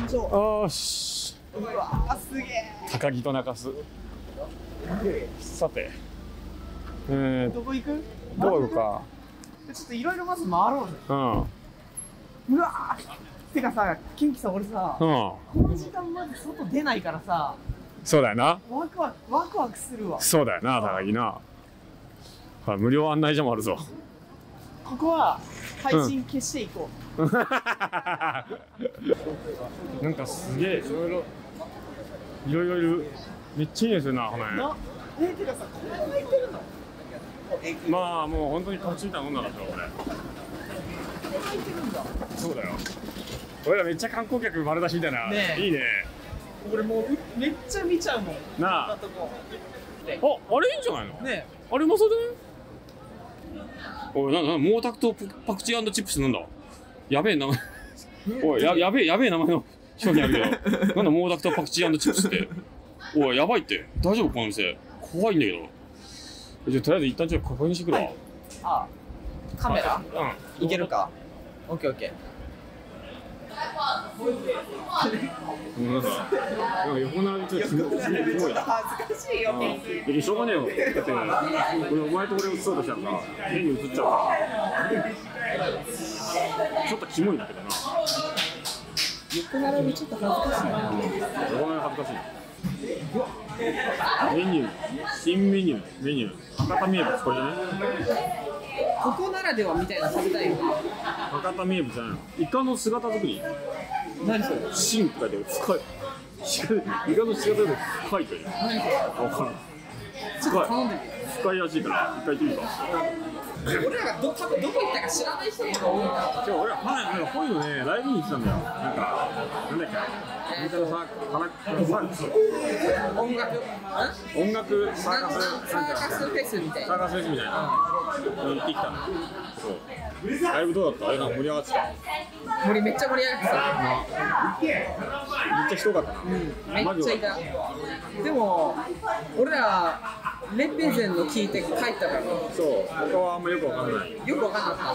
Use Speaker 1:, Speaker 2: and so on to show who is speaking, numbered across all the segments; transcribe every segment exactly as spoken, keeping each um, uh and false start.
Speaker 1: しょう。
Speaker 2: よし。
Speaker 1: うわすげえ。
Speaker 2: 高木と中洲。さて、えー、
Speaker 1: どこ行く？
Speaker 2: どう行くか。
Speaker 1: ちょっといろいろまず回ろうぜ。
Speaker 2: うん。
Speaker 1: うわてかさ、ケンキさん俺さ、
Speaker 2: うん。
Speaker 1: この時間まで外出ないからさ、
Speaker 2: そうだよな。
Speaker 1: ワクワクワクワクするわ。
Speaker 2: そうだよな、高木な。はい、無料案内所もあるぞ。
Speaker 1: ここは配信消していこう。
Speaker 2: うん、なんかすげえいろいろいろいろいる。めっちゃいいですよな、この辺。
Speaker 1: な、えてかさ、これ空いてるの？
Speaker 2: まあもう本当にパチみたいなもんなんだけど、これ。
Speaker 1: 空いてるんだ。
Speaker 2: そうだよ。俺らめっちゃ観光客丸出しみたいな。
Speaker 1: ねえ、
Speaker 2: いいね。
Speaker 1: 俺もうめっちゃ見ちゃうもん。
Speaker 2: なあ。
Speaker 1: とこ
Speaker 2: あ、あれいいんじゃないの？
Speaker 1: ねえ。
Speaker 2: あれうまそうじゃね？おい、な、な、毛沢東パクチー&チップスなんだ。やべえ名前。おい、や、やべえ、やべえ名前の商品あるけど。なんだ毛沢東パクチー&チップスって。おい、やばいって。大丈夫この店。怖いんだけど。じゃあとりあえず一旦ちょっと確認してくるわ。
Speaker 1: ああ、カメラ？
Speaker 2: うん。
Speaker 1: いけるか？オッケーオッケー。
Speaker 2: ごめんなさい。なんか横並びちょっとすごい。
Speaker 1: 恥ずかしいよ。
Speaker 2: いやしょうがねえよ。だって俺お前と俺映そうとしたらさ、目に映っちゃうから。ちょっとキモいんだけどな。
Speaker 1: 横並びちょっと恥ずかしいな。
Speaker 2: 横並び恥ずかしい。メニュー、新メニュー、メニュー。博多名物これじゃない？
Speaker 1: ここならではみたいな食べたいよ。
Speaker 2: 博多名物じゃないの。イカの姿作り。
Speaker 1: 何それ？
Speaker 2: 新って書いてある。深い。イカの姿作り深いという。
Speaker 1: 何それ？
Speaker 2: わからん。
Speaker 1: ちょっと頼んでみて。
Speaker 2: 深いらしいから一回行ってみるか。
Speaker 1: 俺らがど多分どこ行ったか知らない人の方が多いな。
Speaker 2: 今日俺は前なんかこういうのねライブに行ってたんだよ。なんかなんだっけ。
Speaker 1: えーと
Speaker 2: さ
Speaker 1: 音楽
Speaker 2: 音楽サーカス
Speaker 1: サーカスフェスみたいな。
Speaker 2: サーカスフェスみたいな。行ってきた。そう。ライブどうだった？あれなんか盛り上がってた。
Speaker 1: 森めっちゃ盛り上がってた。
Speaker 2: めっちゃ人多かったな。
Speaker 1: うん、めっちゃいた。でも俺らレペゼンの聞いて帰ったから。
Speaker 2: そう。他はあんまよくわかんない。
Speaker 1: よくわかんなかった。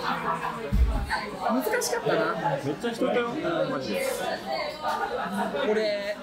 Speaker 1: 難しかったな。
Speaker 2: めっちゃ人いたよ。マジで。
Speaker 1: 俺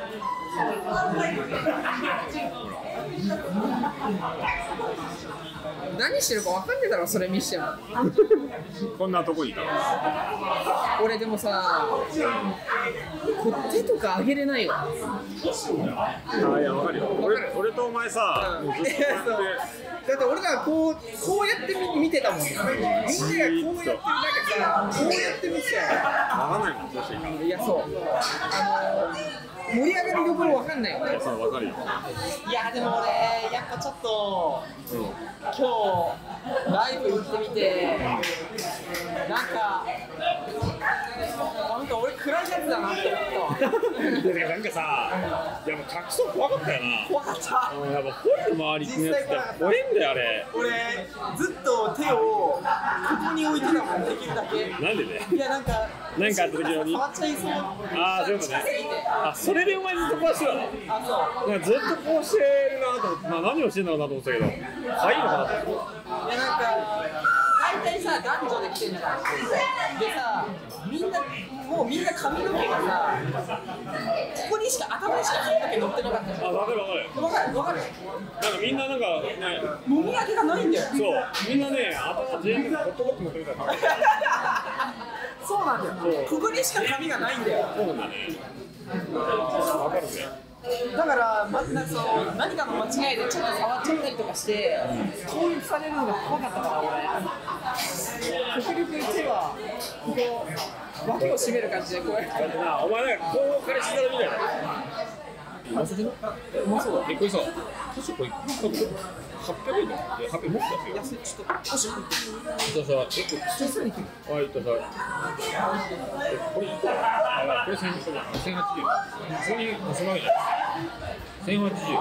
Speaker 1: 何してるかわかんねえだろ、それ見しても。
Speaker 2: こんなとこにいた。
Speaker 1: 俺でもさ、手とか上げれないよ。
Speaker 2: あ、いや、わかるよ。俺、俺とお前さ、
Speaker 1: うん、
Speaker 2: もうずっとこうやって
Speaker 1: だって俺らこう、こうやって見、見てたもん。みんながこうやってる中さ、こうやって見てたよ。
Speaker 2: わかんないもん、どうしていいか。
Speaker 1: いや、そう。あのー、盛り上がりどころわかんないよね。
Speaker 2: そう、わかるよ。
Speaker 1: いや、でも俺、やっぱちょっと、うん、今日、ライブ行ってみて、なんか、なんか俺暗いやつだなって思ったわ。
Speaker 2: いや、なんかさ、やっぱ隠そう怖かったよな。
Speaker 1: 怖かった。
Speaker 2: やっぱホイの周りにやつって怖いんだよ、あれ。
Speaker 1: 俺、ずっと手をここに置いてたもん、できるだけ。
Speaker 2: なんでね。
Speaker 1: いや、なんか、
Speaker 2: なんかあった時用に。
Speaker 1: 触っちゃいそう。
Speaker 2: ああ、そういうことね。あ、それでお前ずっとこうしてたの？
Speaker 1: あ、そう。
Speaker 2: なんかずっとこうしてるなと思って、まあ何をしてんだろうなと思ってたけど、かいいのかなと思って。
Speaker 1: いや、なんか、大体さ、男女で来てんじゃん。でさ、みんな、もうみんな髪の毛がさ、ここにしか、頭にしか髪の毛乗ってなかったじゃん。
Speaker 2: あ、わかるわかる。
Speaker 1: わかるわかる。
Speaker 2: なんかみんななんかね、
Speaker 1: もみあげがないんだよ。
Speaker 2: そう、みんなね、頭全部ホットドッグ持ってるから。
Speaker 1: そうなんだよ。ここにしか髪がないんだよ。
Speaker 2: そうなんだね。わかるね。
Speaker 1: だから、ま、なんかその何かの間違いでちょっと触っちゃったりとかして、攻撃されるのが怖かったから俺。極力手はここ脇を締める感じでこうやって。
Speaker 2: だってな、お前なんかこう彼氏だろみたいな。うまそうじゃない？うまそうだ。え、これさ、確かこれはっぴゃくえんだよ。はっぴゃくえんもっと安い。
Speaker 1: 安い、ちょっともし
Speaker 2: じゃあさ、え、これ
Speaker 1: 小さいに切る。
Speaker 2: あ、いったさ、え、これいくら？あ、これせんはちじゅうえん。ここにそのわけじゃない。せんはちじゅうえん。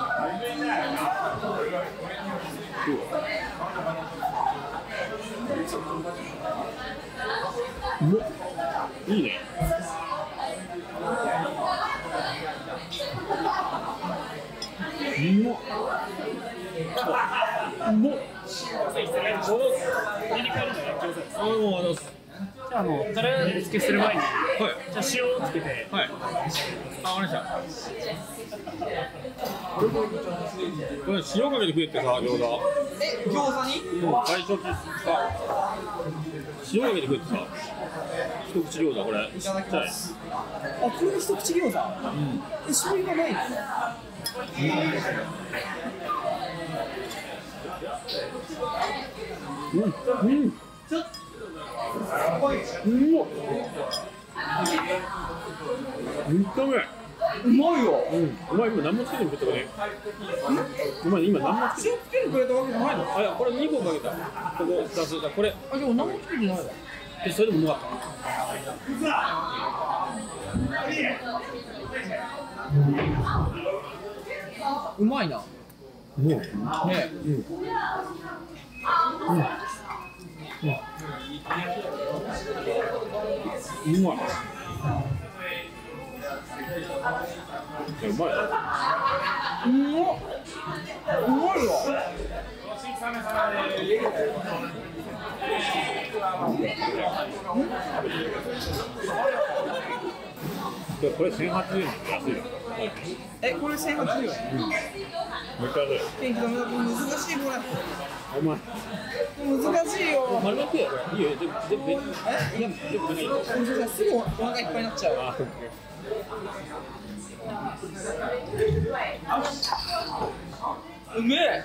Speaker 2: どう？うまっ。いいね。うまっ。うまっ。この入れ替えるのが上手です。あ、もうあの。
Speaker 3: じゃあ、あの、タレ付けする前に、
Speaker 2: はい。
Speaker 3: じゃあ塩をつけて、
Speaker 2: はい。あ、わかりました。これ塩かけてくれってさ、餃子。
Speaker 1: え、餃子に？
Speaker 2: うん、最初さ、塩かけてくれってさ、一口餃子これ。
Speaker 1: いただきます。あ、これで一口餃子。うん。え、醤油がないの？
Speaker 2: うん。うん。うん。うわ。めっちゃうまい。
Speaker 1: うまいよ。
Speaker 2: うん。お前今何もつけてくれたかね。お前今何もつけて。
Speaker 1: 塩つけてくれたわけじゃないの？
Speaker 2: あ、いや、これにこかけた。ここふたつだ。これ。
Speaker 1: あ、でも何もつけてないわ。
Speaker 2: え、それでもうまかった。
Speaker 1: うまいな。
Speaker 2: うん。ね。
Speaker 1: ね。
Speaker 2: うん。うん。うん。うまい。うまいな。
Speaker 1: うまっ。うまいわ。
Speaker 2: これ千八十円安いよ。
Speaker 1: え、これ千八十円。
Speaker 2: うん。めっちゃ安い。
Speaker 1: 元気だめだ、難しいこれ。
Speaker 2: お前。
Speaker 1: 難しいよ。
Speaker 2: 丸めてよ。いいよ。で、で、で、
Speaker 1: え、いや、でも、すぐお腹いっぱいになっちゃう。
Speaker 2: あ、
Speaker 1: うめえ。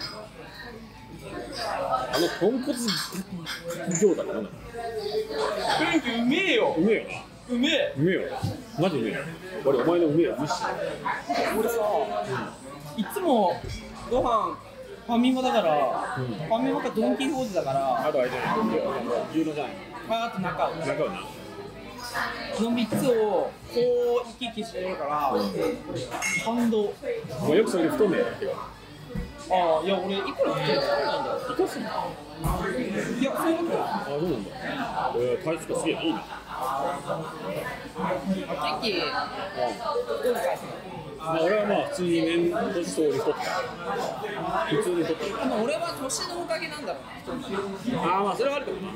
Speaker 2: あの豚骨餃子ってなんだ。
Speaker 1: 元気うめえよ。
Speaker 2: うめえよな。
Speaker 1: うめえ。
Speaker 2: うめえよ。マジうめえよ。俺お前のうめえよ。無視。
Speaker 1: 俺さ、いつもご飯ファミマだから、うん、ファミマかドンキーホーテだから。
Speaker 2: あとあれじゃない。牛丼じゃない。
Speaker 1: あと中。
Speaker 2: 中はな。
Speaker 1: のみっつをこう行き来してるから、うん、感動。
Speaker 2: お前よくそれで太んねえよ。
Speaker 1: ああ、いや俺いくら太ってないんだよ。
Speaker 2: いかすの？
Speaker 1: いや、そういうことだ。
Speaker 2: あ、そうなんだ。えー、体質がすげえいいな。
Speaker 1: 元気。うん。どう返すの？
Speaker 2: まあ、俺はまあ普通に年年相応に太った。普通に太った。
Speaker 1: でも俺は年のおかげなんだろうな。
Speaker 2: ああ、まあそれはあるけどな。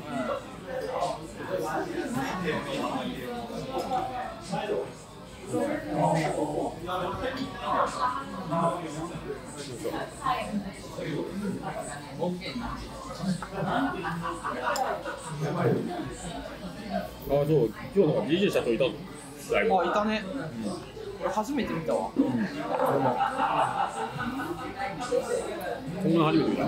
Speaker 2: ああ、そう、今日なんか ディージェー 社長いたの？
Speaker 1: あ、いたね。俺初めて見たわ。
Speaker 2: こんな初めて見た。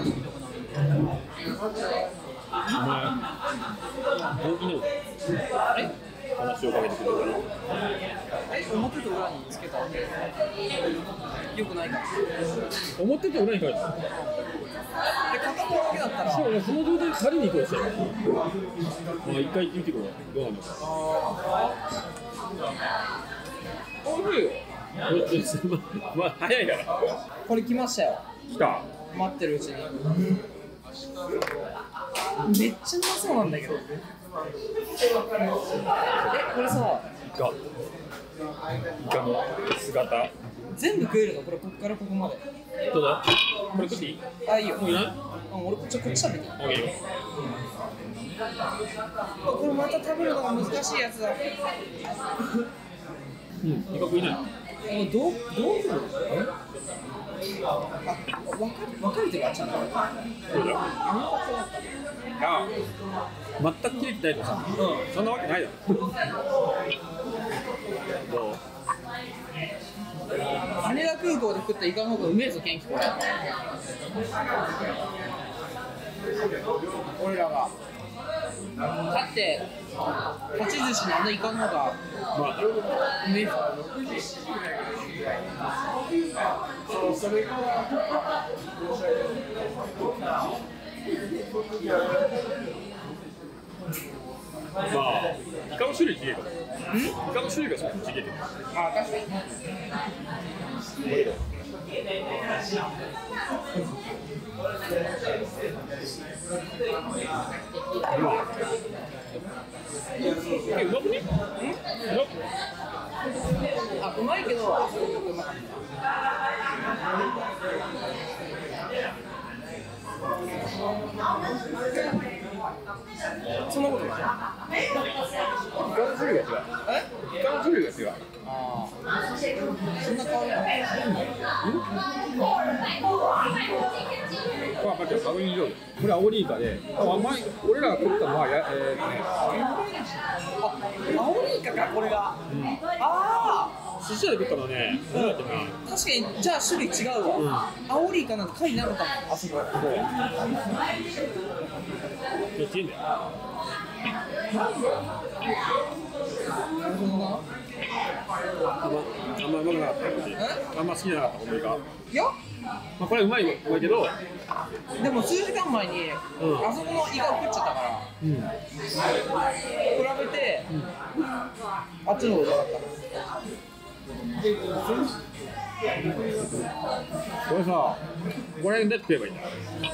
Speaker 2: お前、本気なの？
Speaker 1: え？
Speaker 2: 話をかけてくれるから。
Speaker 1: え、表と裏につけたわけ？よくないから。
Speaker 2: 表と裏に書いてる。
Speaker 1: で、片方だけだったら。
Speaker 2: そう、その状態で借りに行こうとしたら。まあ一回行ってみてくれ。どうなんですか。
Speaker 1: おいしいよ。
Speaker 2: ま、まあ早いから。
Speaker 1: これ来ましたよ。
Speaker 2: 来た。
Speaker 1: 待ってるうちに。めっちゃうまそうなんだけど。え、これさ、
Speaker 2: イカ。イカの姿。
Speaker 1: 全部食えるの？これこっからここまで。
Speaker 2: どうだ？これ食っていい？
Speaker 1: あ、いいよ。
Speaker 2: もういない？
Speaker 1: あ、俺こっちこっち食べていい？
Speaker 2: あ、いいよ。
Speaker 1: これまた食べるのが難しいやつだ。
Speaker 2: うん、イカ食いない。
Speaker 1: あ、どうどうする？あ、分か分かれてるあっちゃんだ。
Speaker 2: そうだよ。あ、全く切れてないとさ、うん、そんなわけないだろ。どう？
Speaker 1: 羽田空港で食ったイカの方がうめえぞ、元気これ。俺らが。だって、八寿司のあのイカの方が、
Speaker 2: まあ、
Speaker 1: うめえぞ。それから
Speaker 2: まあ、イカの種類違えば。ん？イカの種類がそっち違えてる。
Speaker 1: あ、確かに。
Speaker 2: え、うまくね？ん？うまく？
Speaker 1: あ、うまいけど、あ、うまかった。 そんなことない。
Speaker 4: イカの種類が違う。
Speaker 1: え？
Speaker 4: イカの種類が違う。
Speaker 1: ああ、そんな変わるの？
Speaker 4: これはやっぱり確認上手。これアオリイカで、あんまり俺らが食ったのはやえーとね、
Speaker 1: あ、アオリイカかこれが。
Speaker 4: うん、
Speaker 1: あ
Speaker 4: 寿司屋で食ったのはね、何だっけな。
Speaker 1: あ、確かにじゃあ種類違うわ。アオリイカなんて書いてなかったもん、あそこ。
Speaker 4: そう。めっちゃいいんだよ。
Speaker 1: なるほどな。
Speaker 4: あんま、あんまうまくなかったよ。あんま好きじゃなかった、このイカ。
Speaker 1: いや、
Speaker 4: まあ、これうまい、うまいけど、
Speaker 1: でも数時間前に、
Speaker 4: うん、
Speaker 1: あそこのイカを食っちゃったから、
Speaker 4: うん、
Speaker 1: 比べて、うん、あっちの方がうまかった。
Speaker 4: これさ、これで食えばいいんだ。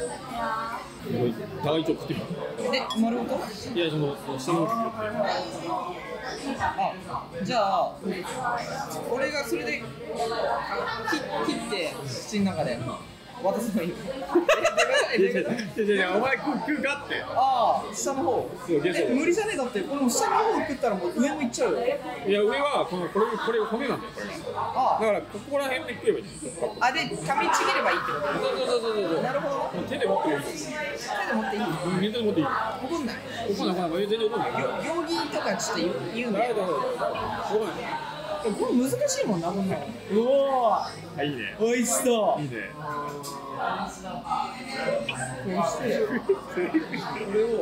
Speaker 4: 互いちょっと食ってみる。
Speaker 1: え、丸ごと？
Speaker 4: いや、その、その下の方食って。
Speaker 1: あ、じゃあ、俺がそれで切って、口の中で渡すのいいの？え、でかい、でかい。
Speaker 4: いやいや、お前食うかって。
Speaker 1: ああ、下の方。
Speaker 4: そう、ゲスト。
Speaker 1: え、無理じゃねえだって、この下の方食ったらもう上もいっちゃうよ。
Speaker 4: いや、上はこのこれこれ骨なんだよ、これが。
Speaker 1: あ
Speaker 4: だからここら辺で食えばいいんですよ。
Speaker 1: あ、あ、で、噛みちぎればいいってこと？
Speaker 4: そうそうそうそうそう。
Speaker 1: なるほど。
Speaker 4: もう手で持っていい。
Speaker 1: 手で持っていい？
Speaker 4: 水で持っていい。
Speaker 1: 怒んない？
Speaker 4: 怒んない怒んない。全然怒んない。
Speaker 1: 行儀とかちょっと言うんだよ。
Speaker 4: だから怒んない。
Speaker 1: これ難しいもんな、こんなの。うおー、
Speaker 4: あ、いいね。
Speaker 1: 美味しそう。
Speaker 4: いいね。
Speaker 1: これしてこれを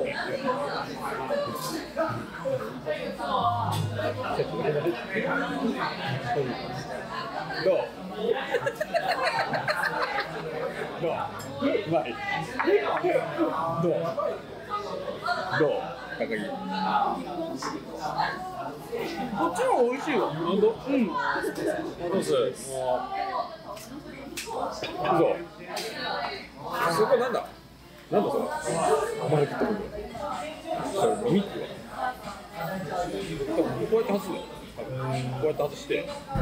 Speaker 4: どう？どう？うまい。どう？どう？高木。
Speaker 1: こっちの方が美味しいわ。
Speaker 4: 本当？うん。どうする？もう。嘘。そこなんだ？なんだそれ？お前食ったこと。それ飲みって言わ。こうやって外すの。こうやって外して。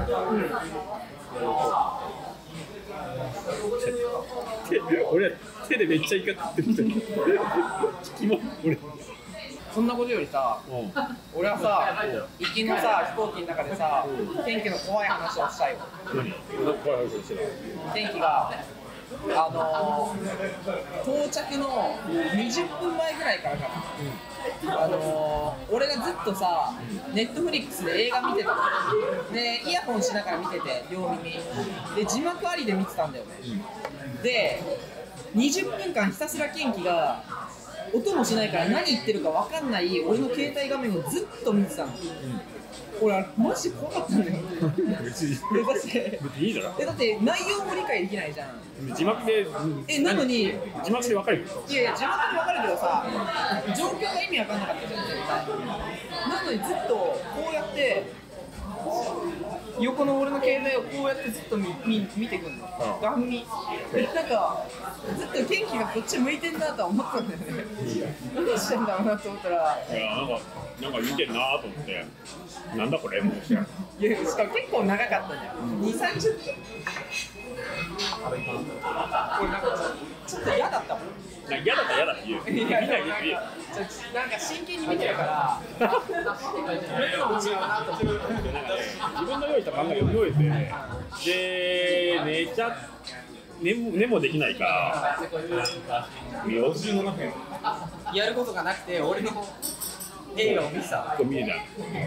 Speaker 4: 手、俺手でめっちゃイカ食ってる人。キモ俺。
Speaker 1: そんなことよりさ、うん、俺はさ、行きのさ、飛行機の中でさ、うん、天気の怖い話をしたいよ。
Speaker 4: 何？怖い話をしてた。
Speaker 1: 天気が、あのー、到着のにじゅっぷんまえぐらいからかな、うん、あのー、俺がずっとさ、ネットフリックスで映画見てたので、イヤホンしながら見てて、両耳で、字幕ありで見てたんだよね、うん、で、にじゅっぷんかんひたすら天気が音もしないから何言ってるか分かんない俺の携帯画面をずっと見てたの、うん、俺あれマジ怖かったんだよ
Speaker 4: 別に
Speaker 1: だって
Speaker 4: 別にいいだろ。
Speaker 1: だって内容も理解できないじゃん。
Speaker 4: 字幕で
Speaker 1: えなのに
Speaker 4: 字幕で分かる。
Speaker 1: いやいや字幕で分かるけどさ状況が意味分かんなかったじゃん絶対。なのにずっとこうやって横の俺の携帯をこうやってずっと 見, 見, 見てくんの、ガン見なんかずっと天気がこっち向いてんなとは思ったんだよね、うん、何してんだろうなと思ったら
Speaker 4: いやなんかなんか見てんなと思ってなんだこれもうしかも
Speaker 1: 結構長かったじゃん、うん、にじゅうさんじゅっぷん俺なんかちょっと嫌だったもん
Speaker 4: なんか嫌だった嫌だって言う見ないで言う
Speaker 1: なんか真剣に見てるから見るのも違うなと思って自
Speaker 4: 分の用意した漫画読み終えてで寝ちゃ寝も寝もできないからよじゅうななふん
Speaker 1: やることがなくて俺の映画を見てた
Speaker 4: 見てたし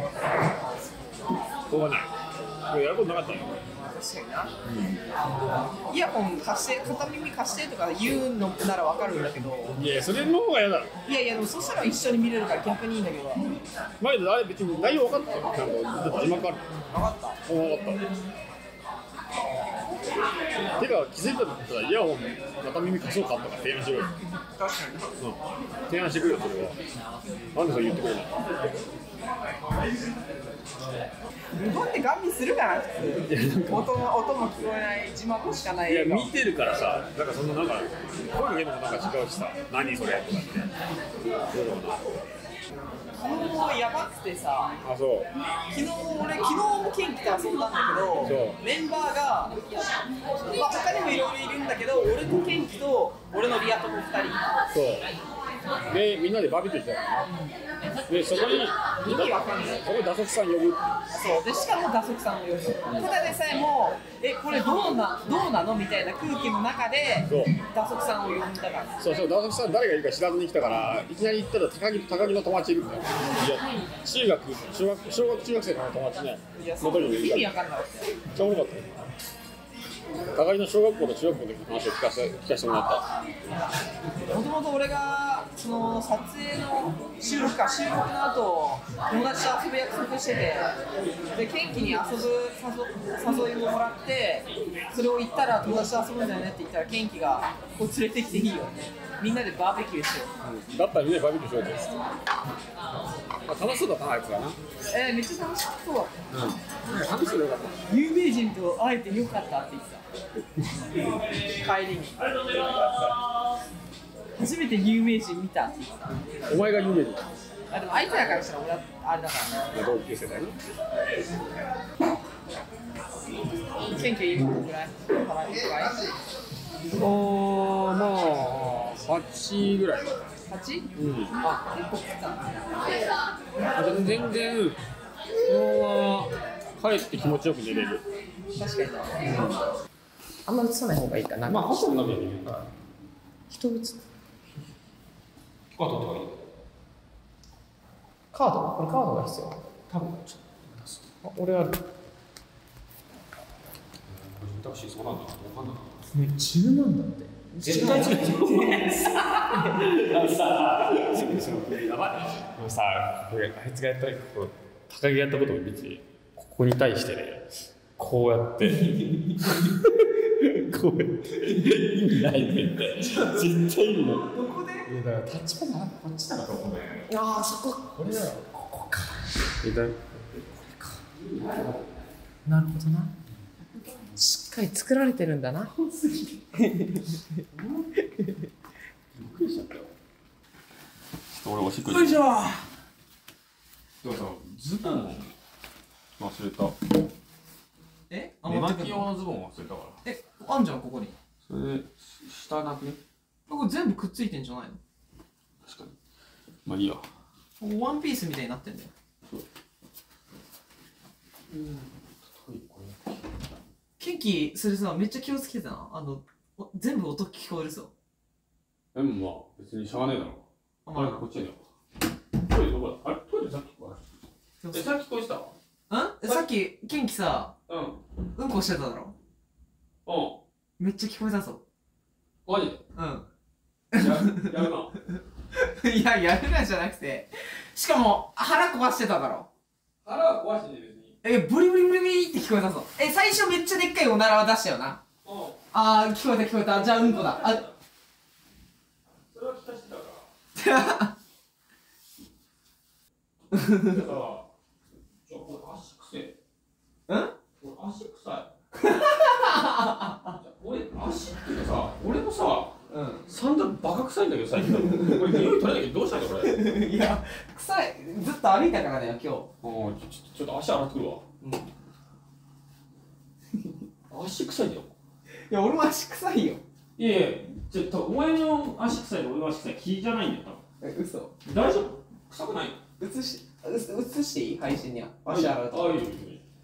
Speaker 4: ょうがないやることなかったよ
Speaker 1: 確かにな、うん、イヤホン貸して片耳貸してとか言うのなら分かるんだけど
Speaker 4: いやそれの方が嫌だろ
Speaker 1: いやいやでもそしたら一緒に見れるから逆にいいんだけど
Speaker 4: 前であれ別に内容分かったよちゃんと字幕ある
Speaker 1: 分かった
Speaker 4: 分かったてか気づいたらイヤホン片耳貸そうかとか提案しろよ
Speaker 1: 確かに、
Speaker 4: うん、提案してくれよそれはなんでそれ言ってくれない
Speaker 1: なんでガン見するかな普通音も音も聞こえない字幕しかない
Speaker 4: いや見てるからさなんかそのなんか声かけるのもなんか違うしさ何それとかってどうだろうな
Speaker 1: 昨日やばくてさ
Speaker 4: あそう
Speaker 1: 昨日俺昨日もケンキと遊んだんだけどメンバーが、まあ、他にもいろいろいるんだけど俺とケンキと俺のリア友ふたり
Speaker 4: そう
Speaker 2: でみんなでバーベキューしてたからな。でそこに
Speaker 1: 意味わかんない。
Speaker 2: そこに打足さん呼ぶ。
Speaker 1: そうでしかも打足さんを呼ぶ。ただでさえもえこれどうなどうなのみたいな空気の中で
Speaker 2: そう
Speaker 1: 打足さんを呼んだから。
Speaker 2: そうそう、打足さん誰がいるか知らずに来たからいきなり行ったら高木高木の友達いるんだよ。いや中学小学小学中学生の友達ね。
Speaker 1: いやそう
Speaker 2: 残りにいる
Speaker 1: 意
Speaker 2: から
Speaker 1: 味わかんなかったよ。
Speaker 2: めっちゃおもろかったよ。高木の小学校と中学校の時の話を聞かせ聞かせてもらった。
Speaker 1: もともと俺がその撮影の収録か収録の後友達と遊ぶ約束しててでケンキに遊ぶ誘誘いももらってそれを言ったら友達と遊ぶんだよねって言ったらケンキがこう連れてきていいよみんなでバーベキューしよう、
Speaker 2: うん、だったらみんなでバーベキューしようって言ってた。まあ、楽しそうだったなあいつらな。
Speaker 1: えー、めっちゃ楽しそうだったよ、
Speaker 2: うん、楽しそうだよかった。
Speaker 1: 有名人と会えてよかったって言ってた帰りに初めて有名人見たって言ってた。
Speaker 2: お前が有名人だ。
Speaker 1: あでも相手だからしたら俺はあれだからね。
Speaker 2: 同級生だよね。
Speaker 1: 選挙今どのくらい払いくらい
Speaker 2: おーまあはちぐらい。
Speaker 1: はち？
Speaker 2: うん。
Speaker 1: あ、結構食った
Speaker 2: あ全然そのまま帰って気持ちよく寝れる。
Speaker 1: 確かにな、うん、あんま映さない方がいいかな。
Speaker 2: まあ走ってもダメだよね。
Speaker 1: 人映す
Speaker 2: カードとかいい。
Speaker 1: カードこれカードが必要。
Speaker 2: 多分ちょっと
Speaker 1: あ、俺ある。
Speaker 2: タクシーそうなんだ。わかんない。
Speaker 1: ね、じゅうまんだって。
Speaker 2: 絶対違う。あのさ、やばい。でもさ、これあいつがやったこう高木がやったことを見て、ここに対してね、こうやって、こうやって意味ないねって。絶対意味ない。どこで？いやだからタッチパネルこっちだからと思うね。
Speaker 1: ああ、そこ。
Speaker 2: これだよ。ここか。えだ。これか。
Speaker 1: なるほどな。しっかり作られてるんだな。
Speaker 2: びっくりしちゃったよ。ちょっと俺おしっこ。
Speaker 1: よいしょ。
Speaker 2: でもさ、ズボン忘れた。
Speaker 1: え？
Speaker 2: 寝巻き用のズボン忘れたから。
Speaker 1: え、あんじゃんここに。
Speaker 2: それで下なくね。
Speaker 1: これ全部くっついてんじゃないの？
Speaker 2: 確かに。まあいいや。
Speaker 1: ワンピースみたいになってんだよ。
Speaker 2: うん。
Speaker 1: ケンキそれさめっちゃ気をつけてな。あの全部音聞こえるぞ。
Speaker 2: でもまあ別にしゃあねえだろ。
Speaker 1: あ、
Speaker 2: まあ、こっちに。トイレどこだ？あれトイレさっきこれ。えさっきこいした？
Speaker 1: うん？さっきケンキさ、
Speaker 2: うん。
Speaker 1: うんこしてただろ。
Speaker 2: うん。
Speaker 1: めっちゃ聞こえたぞ。
Speaker 2: マジで？
Speaker 1: うん。
Speaker 2: ややるな。
Speaker 1: いややるなじゃなくて、しかも腹壊してただろ。
Speaker 2: 腹は壊してね別に。
Speaker 1: え、ブリブリブリブリって聞こえたぞ。え、最初めっちゃでっかいおならは出したよな。
Speaker 2: うん。
Speaker 1: あー、聞こえた聞こえた。じゃあうんこだ。あ、
Speaker 2: それは聞かしてたから。じゃあ、じゃあこれ足くせえ。
Speaker 1: うん
Speaker 2: 俺足臭い。俺足っていうかさ、俺のさ、
Speaker 1: う
Speaker 2: サンダルバカ臭いんだけど最近。これ匂い取れないけどどうしたんだこれ。
Speaker 1: ん。いや、臭い。ずっと歩いたからだよ、今日。
Speaker 2: ああ、ちょちょっと足洗ってくるわ。
Speaker 1: うん。
Speaker 2: 足臭いんだよ。
Speaker 1: いや、俺も足臭いよ。
Speaker 2: いやいや、ちょっとお前の足臭いと俺の足臭い気じゃないんだよ多分。
Speaker 1: え、嘘。
Speaker 2: 大丈夫？臭くない？
Speaker 1: 映し、映していい配信には。足洗うと。
Speaker 2: ああ、いいよいいよ。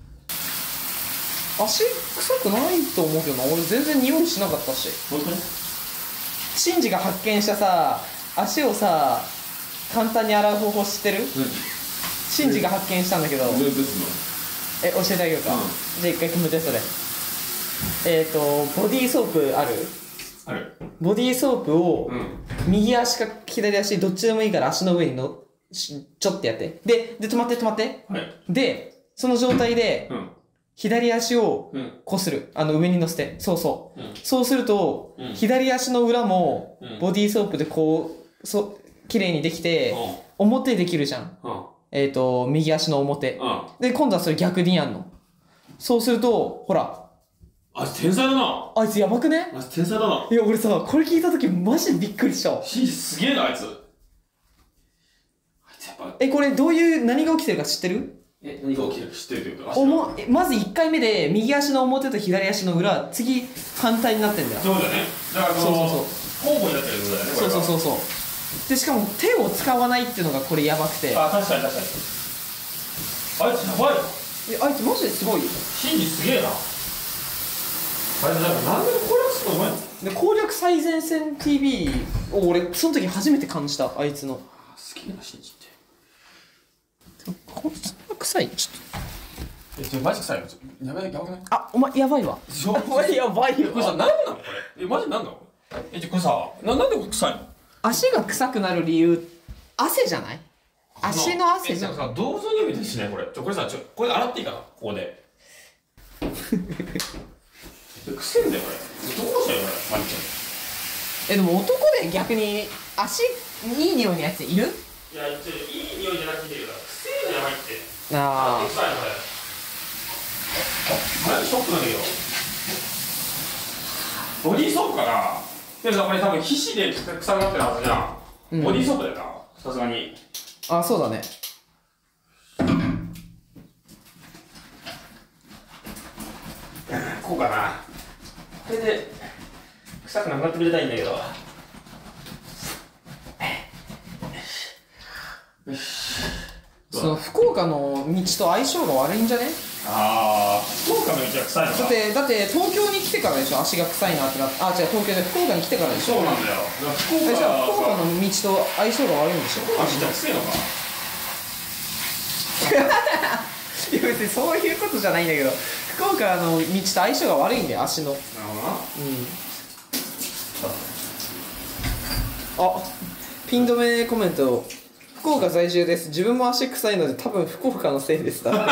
Speaker 1: 足臭くないと思うけどな。俺全然匂いしなかったし。
Speaker 2: 本当に？
Speaker 1: シンジが発見したさ、足をさ、簡単に洗う方法知ってる？シンジが発見したんだけど、
Speaker 2: 何です
Speaker 1: え、教えてあげようか。
Speaker 2: うん
Speaker 1: じゃあ一回組むテストで。えっ、ー、と、ボディーソープある？
Speaker 2: ある。
Speaker 1: ボディーソープを、
Speaker 2: うん。
Speaker 1: 右足か左足どっちでもいいから足の上にのしちょってやって。で、で、止まって止まって。
Speaker 2: はい。
Speaker 1: で、その状態で、
Speaker 2: うん。
Speaker 1: 左足を
Speaker 2: うん。
Speaker 1: こする。あの上に乗せて。そうそう。
Speaker 2: うん。
Speaker 1: そうすると、
Speaker 2: うん
Speaker 1: 左足の裏も
Speaker 2: うん
Speaker 1: ボディーソープでこう、そ、綺麗にできて、
Speaker 2: う
Speaker 1: 表できるじゃん。
Speaker 2: ん。うん。
Speaker 1: えっ、ー、と、右足の表。
Speaker 2: うん。
Speaker 1: で、今度はそれ逆にやんの。そうすると、ほら、
Speaker 2: あいつ天才だな。
Speaker 1: あいつやばくね？
Speaker 2: あいつ天才だな。
Speaker 1: いや、俺さ、これ聞いたときマジでびっくりしたわ。
Speaker 2: シンジすげえなあいつ。あいつやっぱ。
Speaker 1: え、これどういう、何が起きてるか知ってる？
Speaker 2: え、何が起きてるか知ってるってこと？
Speaker 1: おもえまずいっかいめで右足の表と左足の裏、次反対になってんだよ。
Speaker 2: そうだね。だからその
Speaker 1: そうそう
Speaker 2: 交互になってるってことだよね。
Speaker 1: そうそうそうそう。 でしかも手を使わないっていうのがこれやばくて、
Speaker 2: あ、確かに確かに。あいつやばいよ。
Speaker 1: えあいつマジですごいよ。
Speaker 2: シンジすげえな。あれだから何でも攻略するのうまいの。
Speaker 1: で攻略最前線 ティービー を俺その時初めて感じた、あいつの。
Speaker 2: 好きなシンジって。
Speaker 1: でもこいつ臭い。ちょっ
Speaker 2: え、ちょマジ臭いよ。やばいやばくない？
Speaker 1: とあお前やばいわ。お前やばいよ。
Speaker 2: これさ、何なのこれ？え、マジ何なの？え、じゃこれさ、ななんでこれ臭いの？
Speaker 1: 足が臭くなる理由、汗じゃない？足の汗じゃん。
Speaker 2: え、なんか銅像に見てしないこれ。ちょこれさ、ちょこれ洗っていいかなここで。くせんだよこれ。どうしたよこれマジで。
Speaker 1: えでも男で逆に足いい匂いのやついる？
Speaker 2: いや、いい匂いじゃなくていいけど、くせえのやばいって。
Speaker 1: ああ。
Speaker 2: 臭いのこれ。マジショックなんだけど。ボディーソープかな。でもさこれ多分皮脂で臭くなってるはずじゃん。
Speaker 1: うん、
Speaker 2: ボディーソープだよな。さすがに。
Speaker 1: あ、そうだね。
Speaker 2: こうかな。これで臭くなくなってくれたいんだけど。
Speaker 1: その福岡の道と相性が悪いんじゃね？
Speaker 2: ああ、福岡の道は臭いのか。
Speaker 1: だってだって東京に来てからでしょ、足が臭いなってなって。あ、違う、東京で福岡に来てからでしょ。
Speaker 2: そうなんだよ。福岡
Speaker 1: えじゃあ福岡
Speaker 2: は
Speaker 1: の道と相性が悪いんでしょ。
Speaker 2: 足じゃ臭いのか。
Speaker 1: いや別にそういうことじゃないんだけど、福岡の道と相性が悪いんだよ、足の。
Speaker 2: なるほどな。
Speaker 1: うん。あ、ピン止めコメント。福岡在住です。自分も足臭いので多分福岡のせいでした。
Speaker 2: 福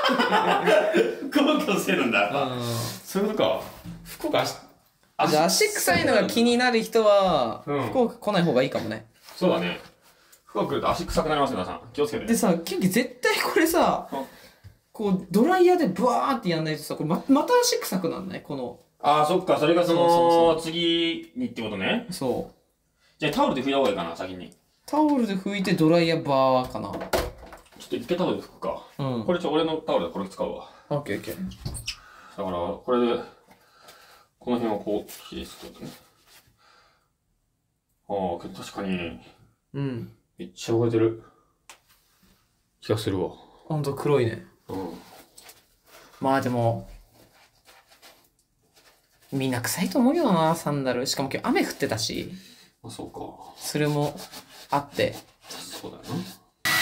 Speaker 2: 岡のせいなんだ。そういうことか。福岡足。
Speaker 1: じゃあ足臭いのが気になる人は、
Speaker 2: うん
Speaker 1: 福岡来ない方がいいかもね。
Speaker 2: そうだね。福岡来ると足臭くなりますよ皆さん。気をつけて。
Speaker 1: でさ、キンキ絶対これさ、こうドライヤーでブワーってやんないとさ、これ ま, また足臭くなんないこの。
Speaker 2: ああ、そっか。それがその
Speaker 1: そうそうそ
Speaker 2: 次にってことね。
Speaker 1: そう。
Speaker 2: じゃあタオルで拭いた方がいいかな先に。
Speaker 1: タオルで拭いてドライヤーバーかな。
Speaker 2: ちょっと一回タオルで拭くか。
Speaker 1: うん。
Speaker 2: これちょ俺のタオルでこれ使うわ。
Speaker 1: オッケーオッケー。
Speaker 2: だからこれでこの辺をこうきれいにするってことね。ああ、けど確かに
Speaker 1: うん。
Speaker 2: めっちゃ汚れてる気がするわ。
Speaker 1: ほんと黒いね。
Speaker 2: うん。
Speaker 1: まあでも、みんな臭いと思うけどな、サンダル。しかも今日雨降ってたし、
Speaker 2: あ、そうか。
Speaker 1: それもあって。
Speaker 2: そうだよな。どういう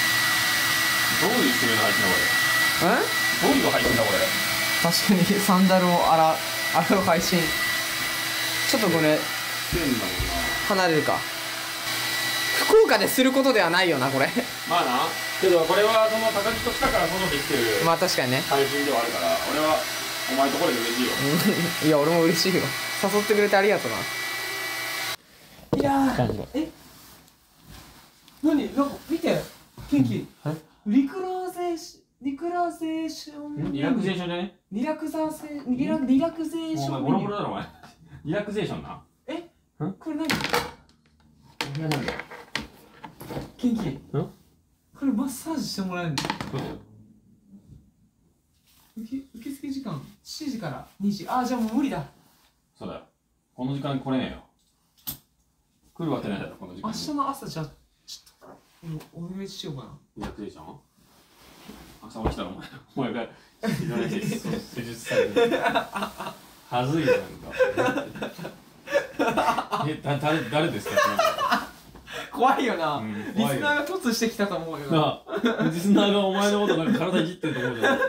Speaker 2: 種類の配信だこ
Speaker 1: え？
Speaker 2: れ。どういう配信だこれ。
Speaker 1: 確かにサンダルを洗う、洗う配信。ちょっとこれ、
Speaker 2: 変だもんな。
Speaker 1: 離れるか。福岡ですることではないよな、これ。
Speaker 2: まあな。けどこれはその高木と来たからこそできてる
Speaker 1: まあ確かにね。
Speaker 2: 配信ではあるから、俺はお前のところで嬉しいよ。
Speaker 1: いや、俺も嬉しいよ。誘ってくれてありがとうな。いやー、え何なんか見て、元気。リクラーゼーシリクラゼーション。
Speaker 2: リラクゼーションじゃね。
Speaker 1: リラクザーセリラリラクゼーション。
Speaker 2: お前ボロボロだろお前。リラクゼーションな。
Speaker 1: え？これ何？
Speaker 2: これなんだよ。
Speaker 1: 元気。これマッサージしてもらえるの？受け受付時間しちじからにじ。あ、じゃあもう無理だ。
Speaker 2: そうだよ。この時間に来れねえよ。来るわけないだろこの時間に。
Speaker 1: 明日の朝じゃあちょっとお願いしようかな。
Speaker 2: リラクゼーション？朝起きたらお前お前がいろいろ施術される。はずいよなんか。え、だ誰誰ですか？
Speaker 1: 怖いよな、
Speaker 2: うん、
Speaker 1: リスナーが突してきたと思うよ
Speaker 2: なあ、リスナーがお前のことなんか体いじってると思うじゃん。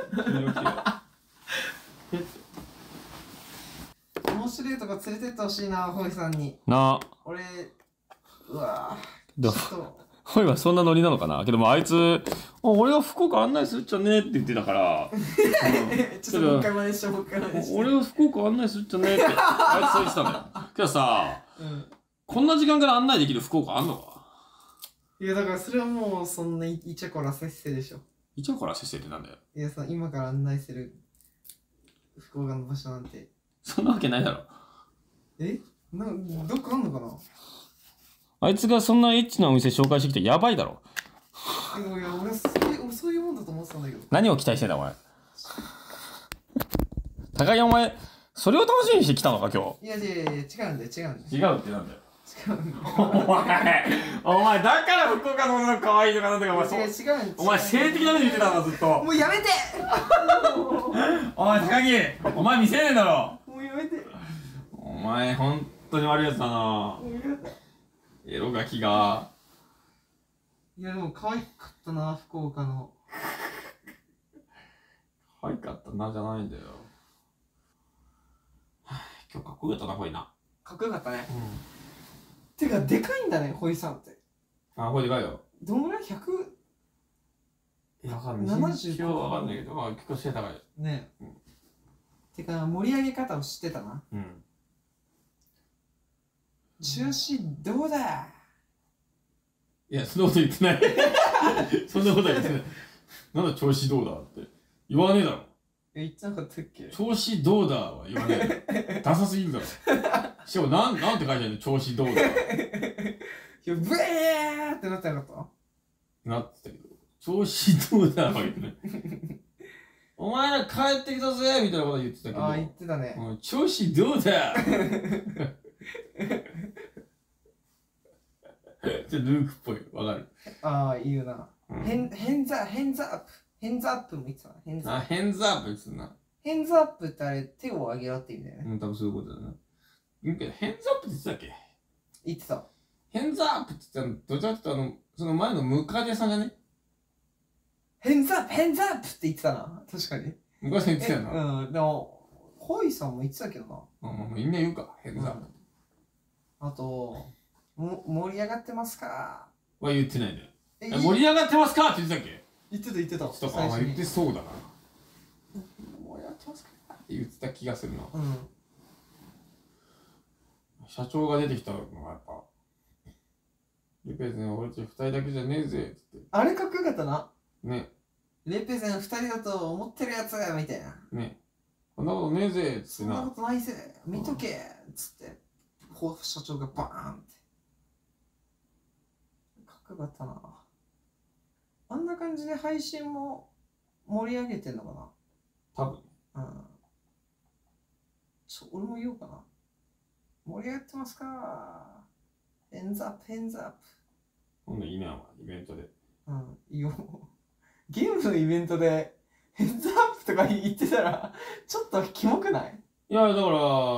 Speaker 1: 面白いとこ連れてってほしいな、ホイさんに。
Speaker 2: なあ。
Speaker 1: 俺、うわぁ。
Speaker 2: どうホイはそんなノリなのかな。けどもあいつ、俺が福岡案内するっちゃねって言ってたから。うん、
Speaker 1: ちょっともう一回真似して、もう一回真似して。
Speaker 2: 俺が福岡案内するっちゃねってあいつそう言ってたんだよ。けどさ、うん、こんな時間から案内できる福岡あんのか。
Speaker 1: いやだからそれはもうそんなイチャコラせっせでしょ。
Speaker 2: イチャコラせっせってなんだよ。
Speaker 1: いやさ、今から案内する福岡の場所なんて
Speaker 2: そんなわけないだろ。
Speaker 1: えな、どっかあんのかな。
Speaker 2: あいつがそんなエッチなお店紹介してきてやばいだろ。
Speaker 1: いやいや、俺はそういう俺そういうもんだと思ってたんだけど。
Speaker 2: 何を期待してんだお前。高木お前それを楽しみにしてきたのか今日。
Speaker 1: いやいやいや、違うんだよ違うんだよ。
Speaker 2: 違うってなんだよ。 お前お前だから福岡の女の子可愛いとかなんとかお前そう
Speaker 1: 違う違う
Speaker 2: お前性的な目で言ってたなずっと。
Speaker 1: もうやめて
Speaker 2: お前高木お前未成年だろ。
Speaker 1: もうやめて
Speaker 2: お前本当に悪いやつだな。
Speaker 1: もうやめて
Speaker 2: エロガキが。
Speaker 1: いやでも可愛かったな福岡の。
Speaker 2: 可愛かったなじゃないんだよ。はあ、今日かっこよかったなほいな。
Speaker 1: かっこよかったね。
Speaker 2: うん
Speaker 1: てかでかいんだねホイさんって。
Speaker 2: あ、ほいでかいよ。
Speaker 1: どんぐらいひゃく
Speaker 2: いや、わかんない。
Speaker 1: ななじゅう
Speaker 2: 身長わかんないけど、まあ結構背高い。
Speaker 1: ねえ、
Speaker 2: うん
Speaker 1: てか盛り上げ方を知ってたな。
Speaker 2: うん。
Speaker 1: 中止どうだ。
Speaker 2: いや、そんなこと言ってない。そんなことは言ってない。なんだ調子どうだって言わねえだろ。
Speaker 1: え、言ってなかったっけ。
Speaker 2: 調子どうだは言わねえよ。ダサすぎるだろ。しかもなん、なんて書いてあるの調子どうだ。
Speaker 1: いや、ブエーってなってなかっ
Speaker 2: なってたけど。調子どうだは言ってない。お前ら帰ってきたぜみたいなこと言ってたけど。
Speaker 1: た。ああ、言ってたね。
Speaker 2: うん、調子どうだちょっとルークっぽい。わかる。
Speaker 1: ああ、言うな。
Speaker 2: うん
Speaker 1: ヘン、ヘンザ、ヘンザアップ。ヘンザアップも言ってたな。ヘンザ
Speaker 2: あ、
Speaker 1: アップ。
Speaker 2: ヘンズアップっつうな。
Speaker 1: ヘンザアップってあれ、手を上げろって意味だよね。
Speaker 2: うん、多分そういうことだな。言うけど、ヘンズアップって言ってたっけ。
Speaker 1: 言ってた。
Speaker 2: ヘンズアップって言ってたの、どちらかというとあの、その前のムカデさんじゃね。
Speaker 1: ヘンザアップ、ヘンザアップって言ってたな。確かに。
Speaker 2: ムカデさん言ってたよな。
Speaker 1: うん、でも、ホイさんも言ってたけどな。
Speaker 2: まあまあみんな言うか、ヘンズアップ。
Speaker 1: あと、も盛り上がってますか。
Speaker 2: は言ってないんだよ。
Speaker 1: え
Speaker 2: え盛り上がってますかって言ってたっけ。
Speaker 1: 言ってた言ってた。
Speaker 2: ちょっとあんま言ってそうだな。盛り上がってますかって言ってた気がするな。
Speaker 1: うん。
Speaker 2: 社長が出てきたのがやっぱ、レペゼン俺たち二人だけじゃねえぜっつっ
Speaker 1: あれかっこよかったな。
Speaker 2: て。ね、
Speaker 1: レペゼン二人だと思ってるやつみたいな。
Speaker 2: ね。こんなことねえぜっつ
Speaker 1: そんなこ
Speaker 2: ってな。
Speaker 1: とないぜ。見とけっつって。こう社長がバーンって。かっこよかったな。あんな感じで配信も盛り上げてんのか
Speaker 2: 多分。
Speaker 1: な。うん。ちょ、俺も言おうかな。盛り上がってますか。ヘンズアップ、ヘンズアップ。
Speaker 2: 今度いいな、イベントで。
Speaker 1: うん、いいよ。ゲームのイベントでヘッズアップとか言ってたら、ちょっとキモくない？
Speaker 2: いや、だから、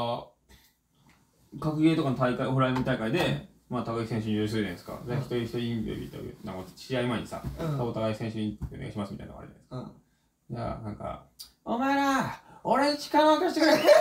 Speaker 2: 格ゲーとかの大会、オフライン大会で、まあ、高木選手に優勝するじゃないですか。で、一人一人インタビューって、なんか試合前にさ、
Speaker 1: うん
Speaker 2: お互い選手にインタビューお願いしますみたいなのがあるじゃないですか。
Speaker 1: うん。
Speaker 2: じゃあ、なんか、お前ら、俺に力を貸してくれ。あ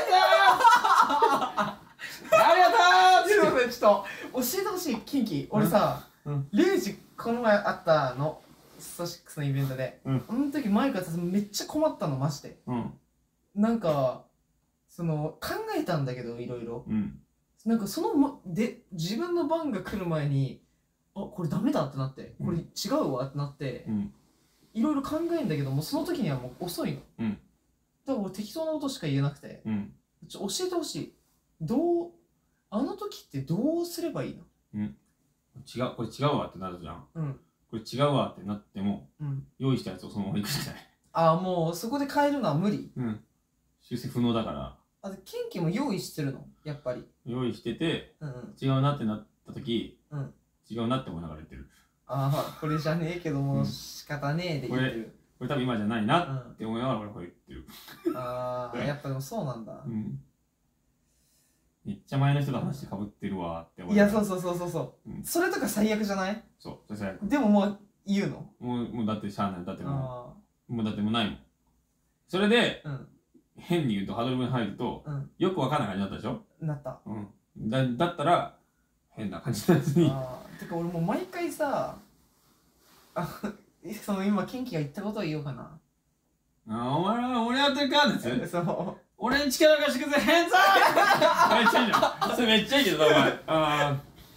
Speaker 2: りがとう
Speaker 1: ちょっと待って、ちょっと教えてほしい、キンキ。俺さ、
Speaker 2: うん
Speaker 1: レイジこの前会ったの、ストシックスのイベントで。
Speaker 2: うん
Speaker 1: あの時マイク私めっちゃ困ったの、マジで。
Speaker 2: うん。
Speaker 1: なんか、その、考えたんだけど、いろいろ。
Speaker 2: うん。
Speaker 1: なんかその、ま、で、自分の番が来る前に、あ、これダメだってなって、これ違うわってなって、
Speaker 2: うん。
Speaker 1: いろいろ考えんだけども、その時にはもう遅いの。
Speaker 2: うん。
Speaker 1: だから俺適当なことしか言えなくて、
Speaker 2: うん。
Speaker 1: ちょ教えてほしい。どう、あの時ってどうすればいいの？
Speaker 2: 違う、これ違うわってなるじゃん。
Speaker 1: うん。
Speaker 2: これ違うわってなっても、
Speaker 1: うん。
Speaker 2: 用意したやつをそのまま行くじゃない。
Speaker 1: ああ、もうそこで変えるのは無理。
Speaker 2: うん。修正不能だから、
Speaker 1: あと、ケンキも用意してるのやっぱり。
Speaker 2: 用意してて、
Speaker 1: うんうん。
Speaker 2: 違うなってなった時、
Speaker 1: うん
Speaker 2: 違うなって思いながら言ってる。
Speaker 1: ああ、これじゃねえけども、
Speaker 2: うん
Speaker 1: 仕方ねえで言ってる。
Speaker 2: これ多分今じゃないな
Speaker 1: うん。
Speaker 2: って思いながら俺これ言ってる。
Speaker 1: ああ、やっぱでもそうなんだ
Speaker 2: う。ん。めっちゃ前の人と話かぶってるわって思
Speaker 1: いや、そう
Speaker 2: う。
Speaker 1: そうそうそうそう。
Speaker 2: うん
Speaker 1: それとか最悪じゃない
Speaker 2: そう、それ最悪。
Speaker 1: でももう言うの
Speaker 2: もう、もうだってしゃあない。だっても
Speaker 1: あ
Speaker 2: う、もうだってもうないもん。それで、
Speaker 1: あ、うん。
Speaker 2: 変に言うと、ハードルに入ると、
Speaker 1: うん。
Speaker 2: よくわかんない感じだったでしょ。
Speaker 1: なった。
Speaker 2: うん。だだったら、変な感じのやつに。
Speaker 1: ああ、てか俺もう毎回さ、あその今、ケンキが言ったことを言おうかな。
Speaker 2: あお前ら俺やってるかってやつ
Speaker 1: そう。
Speaker 2: 俺に力貸してくれ、ヘンズアップめっちゃいいじゃん。それめっちゃいいけど、お前。あ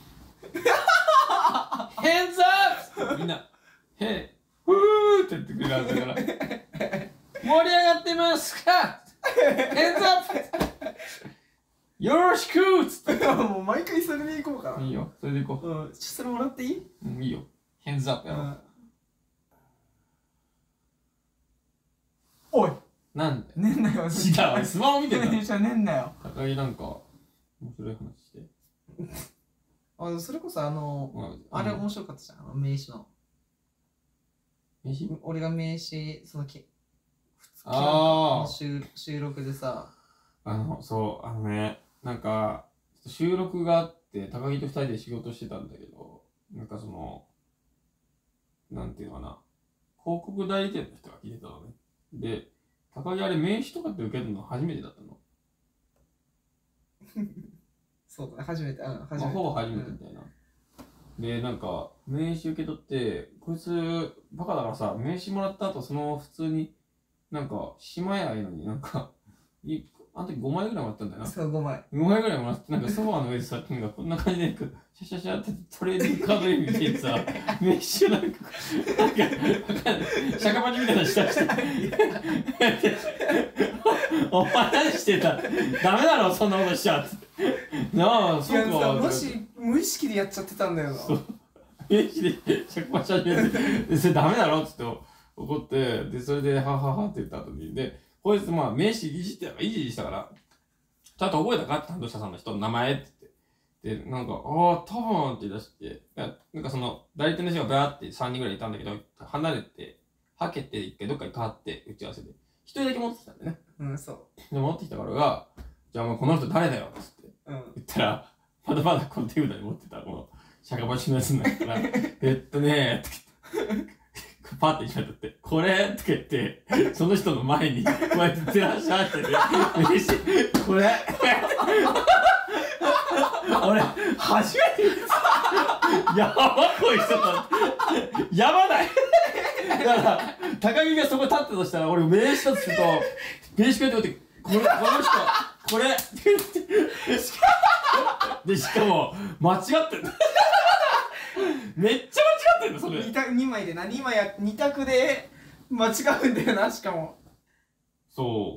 Speaker 2: ーヘンズアップみんな、へふーって言ってくれるはずだから。盛り上がってますかヘンズアップよろしくっつっ
Speaker 1: もう毎回それでいこうか
Speaker 2: て。いいよ、それでいこ
Speaker 1: な。うん。ちょっとそれもらっていい？
Speaker 2: う。うん、いいよ。ヘンズアップやろう。
Speaker 1: うん。おい、
Speaker 2: なんで
Speaker 1: ねんなよ。
Speaker 2: 違う、俺スマホ見てた。
Speaker 1: じゃねんなよ。
Speaker 2: 高木なんか、面白い話して。
Speaker 1: あ、それこそあの、
Speaker 2: うん
Speaker 1: あれ面白かったじゃん、あの名刺の。
Speaker 2: 名刺
Speaker 1: 俺が名刺、そのき、
Speaker 2: あー
Speaker 1: 収収録でさ、
Speaker 2: あの、そう、あのね、なんか、収録があって、高木と二人で仕事してたんだけど、なんかその、なんていうのかな、広告代理店の人が聞いてたのね。で、高木あれ名刺とかって受けるの初めてだったの。
Speaker 1: そうだね、初めて、うん、初めて。
Speaker 2: まあ、ほぼ初めてみたいな。で、なんか、名刺受け取って、こいつ、バカだからさ、名刺もらった後、その普通に、なんか、しまえばいいのになんか、いあの時ごまいぐらいもらったんだよな。
Speaker 1: そう、ごまい。
Speaker 2: ごまいぐらいもらって、なんかソファーの上でさ、なんかこんな感じで、シャシャシャってトレーディングカードで見てさ、名刺をなんか、なんか、わかんない。シャカパチみたいなのしたして。お前何してたダメだろ、そんなことしちゃう。なあ、そうか。
Speaker 1: いやさ、もし無意識でやっちゃってたんだよな。
Speaker 2: 名刺でシャカパチ始めて、でそれダメだろっつって怒って、で、それで、はははって言った後に、で、こいつ、まあ、名刺いじってたから、いじりしたから、ちゃんと覚えたかって担当者さんの人の名前って言って。で、なんか、ああ、多分って言い出して、なんかその、代理店の人がバーってさんにんぐらいいたんだけど、離れて、はけて一回どっかに変わって、打ち合わせで。一人だけ持ってきたんだよね。
Speaker 1: うん、そう。
Speaker 2: で、持ってきたからが、じゃあもうこの人誰だよっつって。
Speaker 1: うん。
Speaker 2: 言ったら、まだまだこの手札に持ってた、この、シャカバチのやつなんだから、えっとねーって言って、パッて一枚取って、これとか言って、その人の前に、こうやって照らし合ってて、嬉しい、これ、俺、初めて見た。やばこいつだって。やばない。だから、高木がそこ立ってたとしたら、俺名刺だとすると、名刺こうやって、これ、この人、これ、で、しかも、間違ってんだ。めっちゃ間違ってんだ、それ。
Speaker 1: に択にまいでな、にまいや、に択で間違うんだよな、しかも。
Speaker 2: そ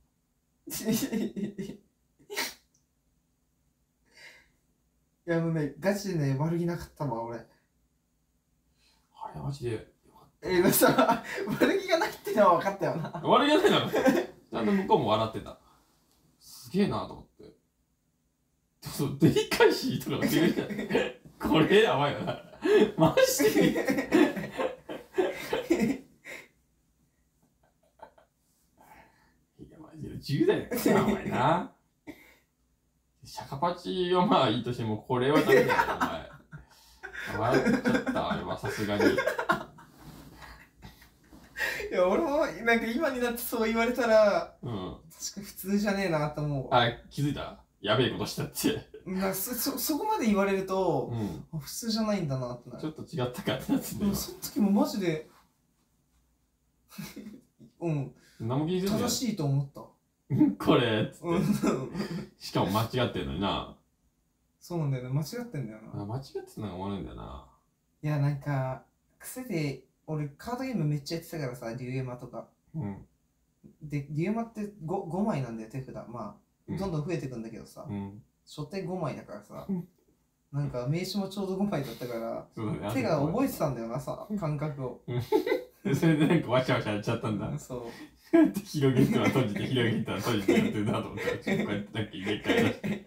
Speaker 1: いや、もうね、ガチでね、悪気なかったわ、俺。
Speaker 2: う。あれ、マジで。
Speaker 1: えー、さ、悪気がないってのは分かったよな。
Speaker 2: 悪気がないだろ。ちゃんと向こうも笑ってた。すげえなと思って。そう、デリカシーとかも言うじゃん。これやばいよな。マジで。いや、マジでじゅう代だからな、お前な。シャカパチはまあいいとしても、これはダメだよ、お前。笑っちゃった、あれはさすがに。
Speaker 1: いや、俺も、なんか今になってそう言われたら、
Speaker 2: うん。
Speaker 1: 確かに普通じゃねえなと思う。
Speaker 2: あ、気づいたやべえことしたって。
Speaker 1: なんかそ、そ、そこまで言われると、
Speaker 2: うん。
Speaker 1: あ普通じゃないんだなってなる。
Speaker 2: ちょっと違ったかってなってんだよ
Speaker 1: でも。その時もマジで、うん、
Speaker 2: 何も気にするんだよ
Speaker 1: 正。しいと思った。
Speaker 2: これっつって。
Speaker 1: うん、
Speaker 2: しかも間違ってんのにな。
Speaker 1: そうなんだよね、間違ってんだよな。
Speaker 2: あ間違ってたのが思われるんだよな。
Speaker 1: いや、なんか、癖で、俺カードゲームめっちゃやってたからさ、デュエマとか。
Speaker 2: うん。
Speaker 1: で、デュエマって 5, ごまいなんだよ、手札。まあ、どんどん増えてくんだけどさ、
Speaker 2: うん。
Speaker 1: 初手ごまいだからさ
Speaker 2: うん、
Speaker 1: なんか名刺もちょうどごまいだったから、
Speaker 2: そうだね。
Speaker 1: 手が覚えてたんだよな、さ、感覚を。
Speaker 2: でそれでなんかわちゃわちゃやっちゃったんだ。
Speaker 1: そう。
Speaker 2: 広げたら閉じて、広げたら閉じてやってるなと思ったら、ちょっとこうやってなんか入れ替え出して。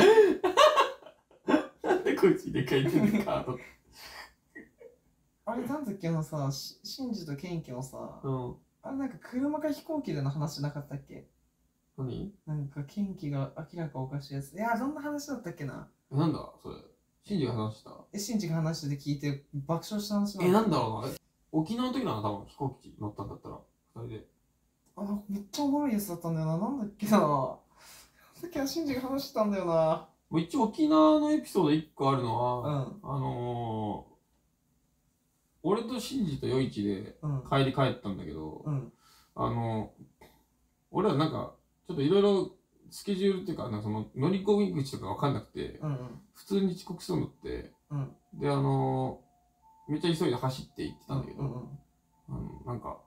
Speaker 2: なんでこいつ入れ替えてんのカード。
Speaker 1: あれなんだっけなさ、しシンジとケンキのさ、
Speaker 2: うん。
Speaker 1: あれなんか車か飛行機での話なかったっけ？
Speaker 2: 何
Speaker 1: なんかケンキが明らかおかしいやつ。いや、どんな話だったっけな。
Speaker 2: なんだそれ。シンジが話した
Speaker 1: え、シンジが話して聞いて爆笑した話
Speaker 2: え、なんだろうな。沖縄の時なの多分飛行機乗ったんだったら。二人で。
Speaker 1: あ、めっちゃおもろいやつだったんだよな。なんだっけな。さっきはシンジが話してたんだよな。
Speaker 2: もう一応沖縄のエピソード一個あるの
Speaker 1: う
Speaker 2: は、
Speaker 1: ん。
Speaker 2: あのー、俺とシンジとヨイチで
Speaker 1: うん。
Speaker 2: 帰り帰ったんだけど、
Speaker 1: うん。
Speaker 2: あのー、俺らなんか、ちょっといろいろスケジュールっていうか、なんかその乗り込み口とかわかんなくて、
Speaker 1: うん。
Speaker 2: 普通に遅刻するのって、
Speaker 1: うん。
Speaker 2: で、あのー、めっちゃ急いで走って行ってたんだけど、
Speaker 1: うん。
Speaker 2: あの、なんか、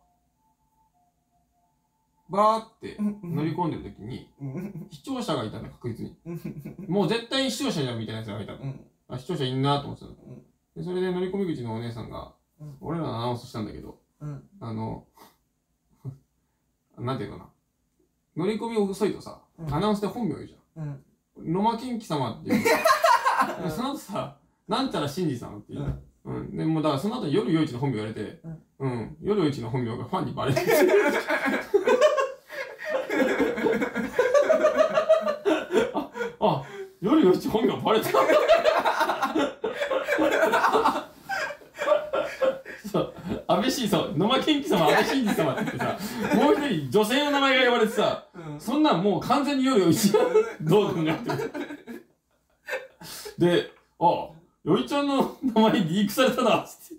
Speaker 2: バーって
Speaker 1: うん。
Speaker 2: 乗り込んでる時に、
Speaker 1: うん。
Speaker 2: 視聴者がいたんだ、確実に。
Speaker 1: うん。
Speaker 2: もう絶対に視聴者じゃんみたいなやつがいたの。
Speaker 1: うん。
Speaker 2: あ、視聴者いんなと思ってたの。
Speaker 1: うん。
Speaker 2: で、それで乗り込み口のお姉さんが、
Speaker 1: うん
Speaker 2: 俺らのアナウンスしたんだけど、
Speaker 1: うん。
Speaker 2: あの、なんていうかな。乗り込み遅いとさ、
Speaker 1: うん
Speaker 2: アナウンスで本名言うじゃん。
Speaker 1: うん。
Speaker 2: 野間健貴様っていう。 でその後さ、なんちゃらしんじさんっていう。うん。でもうだからその後に夜陽一の本名言われて、うん。夜陽一の本名がファンにバレてる。あ、あ、夜陽一本名バレた。そう、安倍晋さん、野間健貴様、安倍晋二様って言ってさ、もう一人女性の名前が呼ばれてさ、うん、そんなんもう完全に夜陽一どう考えても。で、あ、よいちゃんの名前リークされたなっつって。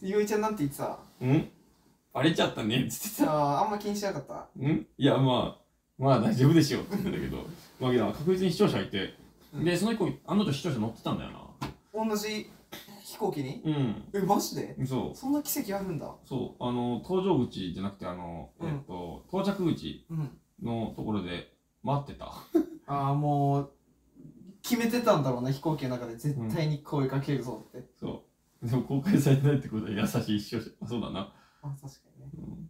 Speaker 1: よいちゃんなんて言ってた？
Speaker 2: ん？バレちゃったねっつって
Speaker 1: た。ああ、あんま気にしなかった。
Speaker 2: ん？いや、まあ、まあ大丈夫でしょって言うんだけど、まあ確実に視聴者いて、で、その子、あの女視聴者乗ってたんだよな。
Speaker 1: 同じ飛行機に？
Speaker 2: うん。
Speaker 1: え、マジで？
Speaker 2: そう。
Speaker 1: そんな奇跡あるんだ。
Speaker 2: そう。あの、搭乗口じゃなくて、あの、えっと、到着口のところで待ってた。
Speaker 1: ああ、もう、決めてたんだろうね、飛行機の中で絶対に声かけるぞって。
Speaker 2: そう。でも公開されてないってことは優しい視聴者。そうだな。
Speaker 1: あ、確かにね。うん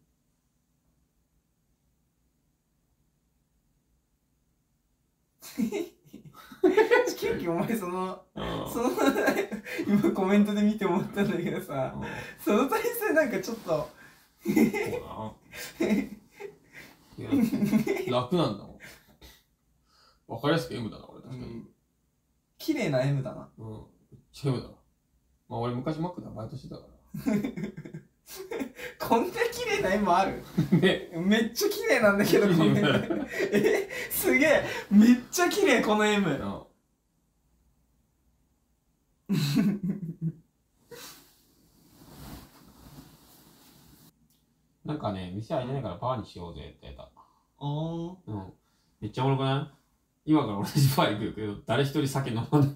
Speaker 1: ケンキお前そのその今コメントで見て思ったんだけどさ、その体勢なんかちょっと
Speaker 2: 楽なんだもん。わかりやすく M だな俺確かに。
Speaker 1: 綺麗な M だな。
Speaker 2: うん。めっちゃ M だな。まあ俺昔マックでバイトしてたから。
Speaker 1: こんな綺麗な M ある？ね、めっちゃ綺麗なんだけどこの M。え、すげえ、めっちゃ綺麗この M。
Speaker 2: なんかね、店開いてないからバーにしようぜってやった。あ
Speaker 1: あ。
Speaker 2: うん。めっちゃおもろくない？今から同じバー行くけど、誰一人酒飲まない。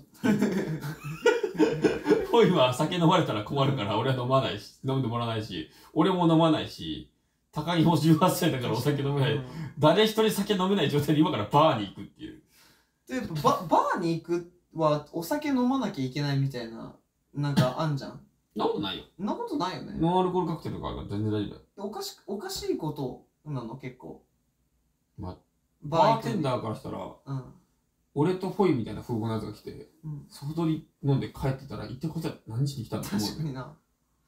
Speaker 2: ホイは酒飲まれたら困るから俺は飲まないし、飲んでもらわないし、俺も飲まないし、高木もじゅうはっさいだからお酒飲めない。うん、誰一人酒飲めない状態で今からバーに行くっていう。
Speaker 1: で、バ、バーに行くはお酒飲まなきゃいけないみたいな、なんかあんじゃん。
Speaker 2: そんなことないよ。
Speaker 1: そんなことないよね。
Speaker 2: ノンアルコールカクテルとか全然大丈夫。
Speaker 1: おかし、おかしいことなの結構。
Speaker 2: まあ、バーテンダーからしたら、うん、俺とフォイみたいな風貌のやつが来て、うん、ソフトリ飲んで帰ってたら、一体こいつは何しに来たんだと思う。
Speaker 1: 確かにな。